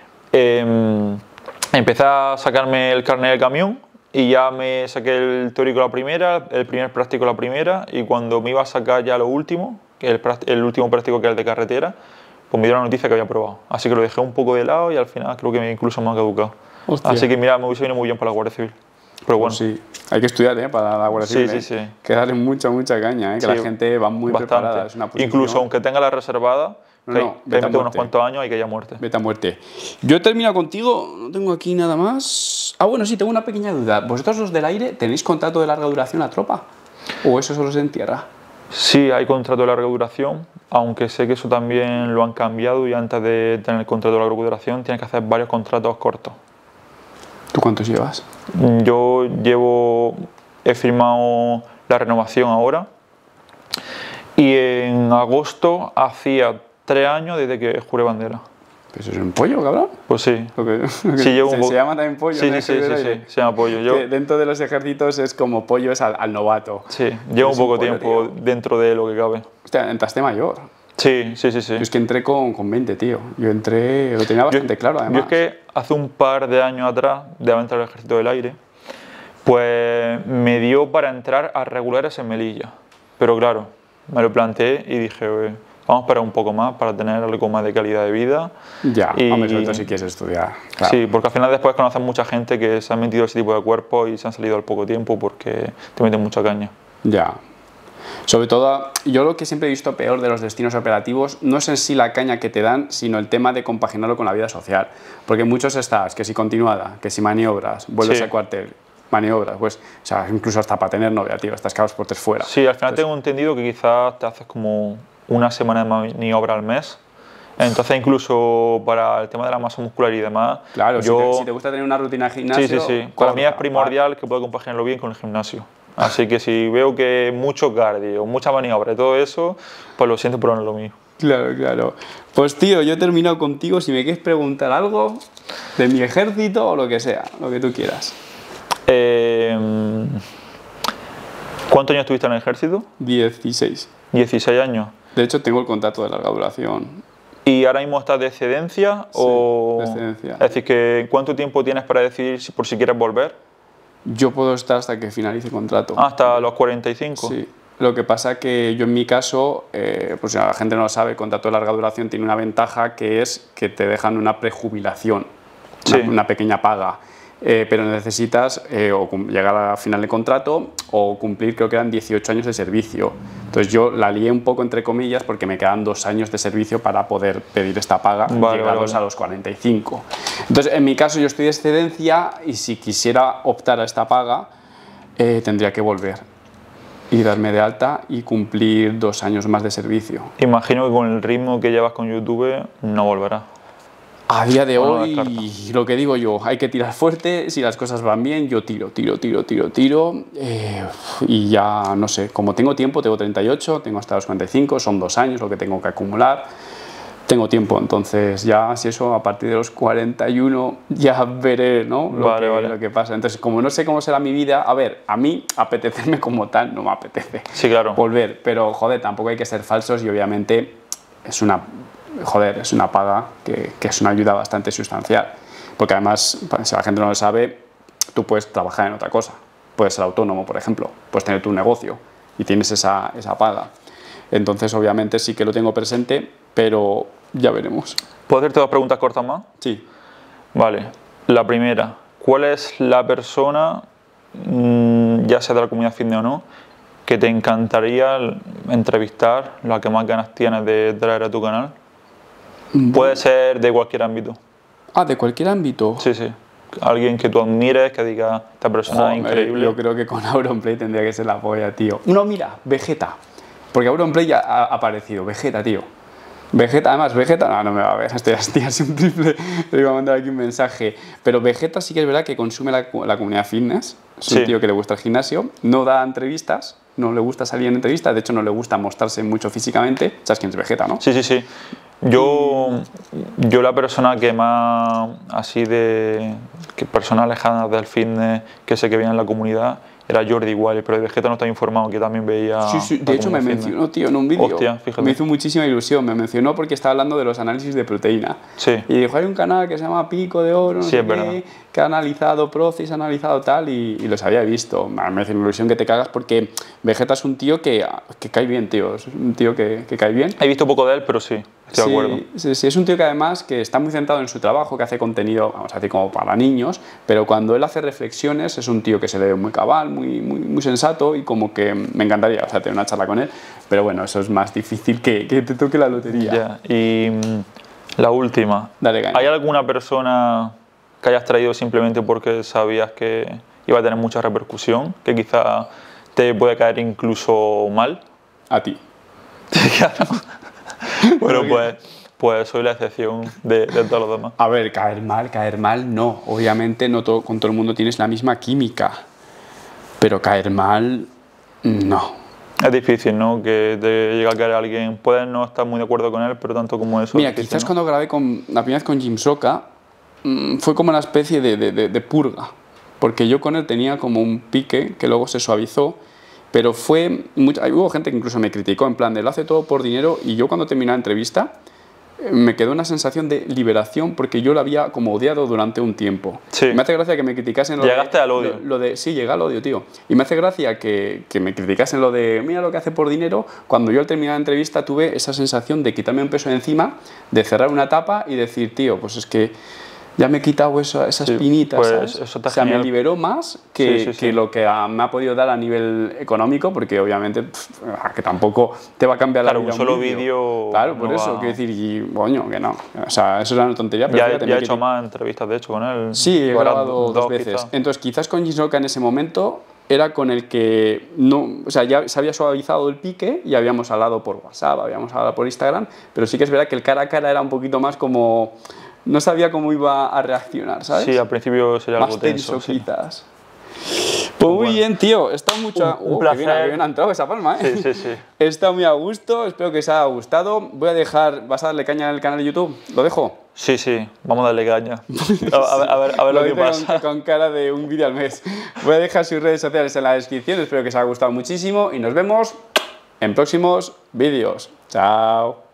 Empecé a sacarme el carnet del camión y ya me saqué el teórico la primera, el primer práctico la primera, y cuando me iba a sacar ya lo último, el último práctico que es el de carretera, pues me dieron la noticia que había aprobado. Así que lo dejé un poco de lado y al final creo que incluso me ha caducado. Hostia. Así que mira, me hubiese venido muy bien para la Guardia Civil. Pero bueno. Pues sí, hay que estudiar para la Guardia Civil. Sí, sí, sí. Que darle mucha caña, que Sí, la gente va muy bastante. preparada. Es una posición... Incluso aunque tenga la reservada, vete a unos muerte. cuantos años hay que ir a muerte. Vete a muerte. Yo he terminado contigo, no tengo aquí nada más. Ah, bueno, sí, tengo una pequeña duda. ¿Vosotros los del aire tenéis contrato de larga duración a tropa? ¿O eso solo es en tierra? Sí, hay contrato de larga duración, aunque sé que eso también lo han cambiado y antes de tener el contrato de larga duración tienes que hacer varios contratos cortos. ¿Tú cuántos llevas? Yo he firmado la renovación ahora y en agosto hacía 3 años desde que juré bandera. ¿Pero eso es un pollo, cabrón? Pues sí. Sí, llevo se llama también pollo. Sí, sí, se llama pollo. Que dentro de los ejércitos es como pollo es al novato. Sí, llevo un poco pollo, tiempo tío. dentro de lo que cabe. Hostia, entraste mayor. Sí. Yo es que entré con 20, tío. Yo entré, lo tenía bastante claro, además. Yo es que hace un par de años atrás, de haber entrado al Ejército del Aire, pues me dio para entrar a regulares en Melilla. Pero claro, me lo planteé y dije, "Oye, vamos a esperar un poco más para tener algo más de calidad de vida". Ya, y, hombre, sobre todo si quieres estudiar. Claro. Sí, porque al final después conoces mucha gente que se ha metido en ese tipo de cuerpos y se han salido al poco tiempo porque te meten mucha caña. Ya. Sobre todo, yo lo que siempre he visto peor de los destinos operativos no es en sí la caña que te dan, sino el tema de compaginarlo con la vida social. Porque muchos estás, que si continuada, que si maniobras, vuelves Sí. al cuartel, maniobras, pues, o sea, incluso hasta para tener novia, tío, estás cabos por tres fuera. Sí, al final tengo entendido que quizás te haces como una semana de maniobra al mes. Entonces, incluso para el tema de la masa muscular y demás, Claro, yo... si te gusta tener una rutina de gimnasio... Sí. Para mí es primordial que pueda compaginarlo bien con el gimnasio. Así que si veo que mucho cardio, mucha maniobra y todo eso, pues lo siento, pero no es lo mío. Claro. Pues tío, yo he terminado contigo. Si me quieres preguntar algo de mi ejército o lo que sea, lo que tú quieras. ¿Cuántos años estuviste en el ejército? 16. 16 años. De hecho, tengo el contrato de larga duración. ¿Y ahora mismo estás de excedencia? Sí, de excedencia. Es decir, que ¿cuánto tiempo tienes para decidir por si quieres volver? Yo puedo estar hasta que finalice el contrato. ¿Hasta los 45? Sí. Lo que pasa que yo en mi caso, pues la gente no lo sabe, el contrato de larga duración tiene una ventaja que es que te dejan una prejubilación, Sí. una pequeña paga. Pero necesitas o llegar al final del contrato o cumplir, creo que eran 18 años de servicio. Entonces yo la lié un poco entre comillas porque me quedan 2 años de servicio para poder pedir esta paga, llegados a los 45. Entonces en mi caso yo estoy de excedencia y si quisiera optar a esta paga tendría que volver y darme de alta y cumplir 2 años más de servicio. Imagino que con el ritmo que llevas con YouTube no volverás. A día de Bueno, hoy, lo que digo yo, hay que tirar fuerte, si las cosas van bien, yo tiro, y ya, no sé, como tengo tiempo, tengo 38, tengo hasta los 45, son 2 años lo que tengo que acumular, tengo tiempo, entonces ya, si eso, a partir de los 41, ya veré, ¿no? Lo que pasa. Entonces, como no sé cómo será mi vida, a ver, a mí, apetecerme como tal, no me apetece volver, pero, joder, tampoco hay que ser falsos y obviamente es una paga que es una ayuda bastante sustancial. Porque además, si la gente no lo sabe, tú puedes trabajar en otra cosa. Puedes ser autónomo, por ejemplo. Puedes tener tu negocio y tienes esa paga. Entonces, obviamente, sí que lo tengo presente, pero ya veremos. ¿Puedo hacerte 2 preguntas cortas más? Sí. Vale. La primera, ¿cuál es la persona, ya sea de la comunidad fitness o no, que te encantaría entrevistar, la que más ganas tienes de traer a tu canal? Puede ser de cualquier ámbito. Ah, de cualquier ámbito. Sí. Alguien que tú admires, que diga, esta persona es increíble. Yo creo que con Auronplay tendría que ser la polla, tío. No, mira, Vegeta. Porque Auronplay ya ha aparecido. Vegeta, tío. Vegeta, además, Vegeta no me va a ver. Estoy así un triple. Le iba a mandar aquí un mensaje. Pero Vegeta sí que es verdad que consume la comunidad fitness. Es un tío que le gusta el gimnasio. No da entrevistas. No le gusta salir en entrevistas. De hecho, no le gusta mostrarse mucho físicamente. ¿Sabes quién es Vegeta, no? Sí. Yo la persona que más, así que persona lejana del fitness, que sé que viene en la comunidad, era Jordi igual, pero de Vegeta no estaba informado, que también veía... Sí, sí, de hecho me mencionó, tío, en un vídeo. Hostia, fíjate. Me hizo muchísima ilusión, me mencionó porque estaba hablando de los análisis de proteína. Sí. Y dijo, hay un canal que se llama Pico de Oro, no Sí, sé es verdad. qué, que ha analizado Procis, ha analizado tal, y los había visto. Me hace ilusión que te cagas porque Vegeta es un tío que cae bien, tío. Es un tío que cae bien. He visto poco de él, pero sí, estoy de acuerdo. Sí, sí, es un tío que además que está muy centrado en su trabajo, que hace contenido, vamos a decir, como para niños, pero cuando él hace reflexiones es un tío que se le ve muy cabal, muy sensato, y como que me encantaría, o sea, tener una charla con él, pero bueno, eso es más difícil que te toque la lotería. Ya. Y la última. Dale, caña. ¿Hay alguna persona que hayas traído simplemente porque sabías que iba a tener mucha repercusión, que quizá te puede caer incluso mal? A ti. Bueno, pues soy la excepción de todos los demás. A ver, caer mal no. Obviamente no con todo el mundo tienes la misma química, pero caer mal, no. Es difícil, ¿no? Que te llegue a caer alguien. Puedes no estar muy de acuerdo con él, pero tanto como eso. Mira, es difícil, quizás ¿no? cuando grabé la primera vez con Jim Soka, fue como una especie de purga, porque yo con él tenía como un pique que luego se suavizó, pero hubo gente que incluso me criticó en plan de lo hace todo por dinero, y yo cuando terminé la entrevista me quedó una sensación de liberación porque yo lo había como odiado durante un tiempo. Sí. Me hace gracia que me criticasen Llegaste al odio. Sí, llegué al odio, tío. Y me hace gracia que me criticasen lo de mira lo que hace por dinero, cuando yo al terminar la entrevista tuve esa sensación de quitarme un peso de encima, de cerrar una etapa y decir, tío, pues es que ya me he quitado esa espinita, pues ¿sabes? eso está o sea, genial. me liberó más que lo que me ha podido dar a nivel económico, porque obviamente que tampoco te va a cambiar Claro, la vida un solo vídeo. Claro, por no eso, va- quiero decir, y coño, que no. O sea, eso es una tontería, pero Ya, fíjate, ya he me hecho quité- más entrevistas, de hecho, con él. Sí, he Ahora grabado dos veces. quizá. Entonces, quizás con Gisoka en ese momento era con el que no, o sea, ya se había suavizado el pique y habíamos hablado por WhatsApp, habíamos hablado por Instagram, pero sí que es verdad que el cara a cara era un poquito más como no sabía cómo iba a reaccionar, ¿sabes? Sí, al principio sería algo Más tenso, tenso. Sí. quizás. Pues muy bien, tío. Está mucho. Un placer. Que bien ha entrado esa palma, ¿eh? Sí, sí, sí. Está muy a gusto. Espero que os haya gustado. Voy a dejar. ¿Vas a darle caña en el canal de YouTube? ¿Lo dejo? Sí, sí, vamos a darle caña. A ver lo que dice pasa. con cara de un vídeo al mes. Voy a dejar sus redes sociales en la descripción. Espero que os haya gustado muchísimo y nos vemos en próximos vídeos. Chao.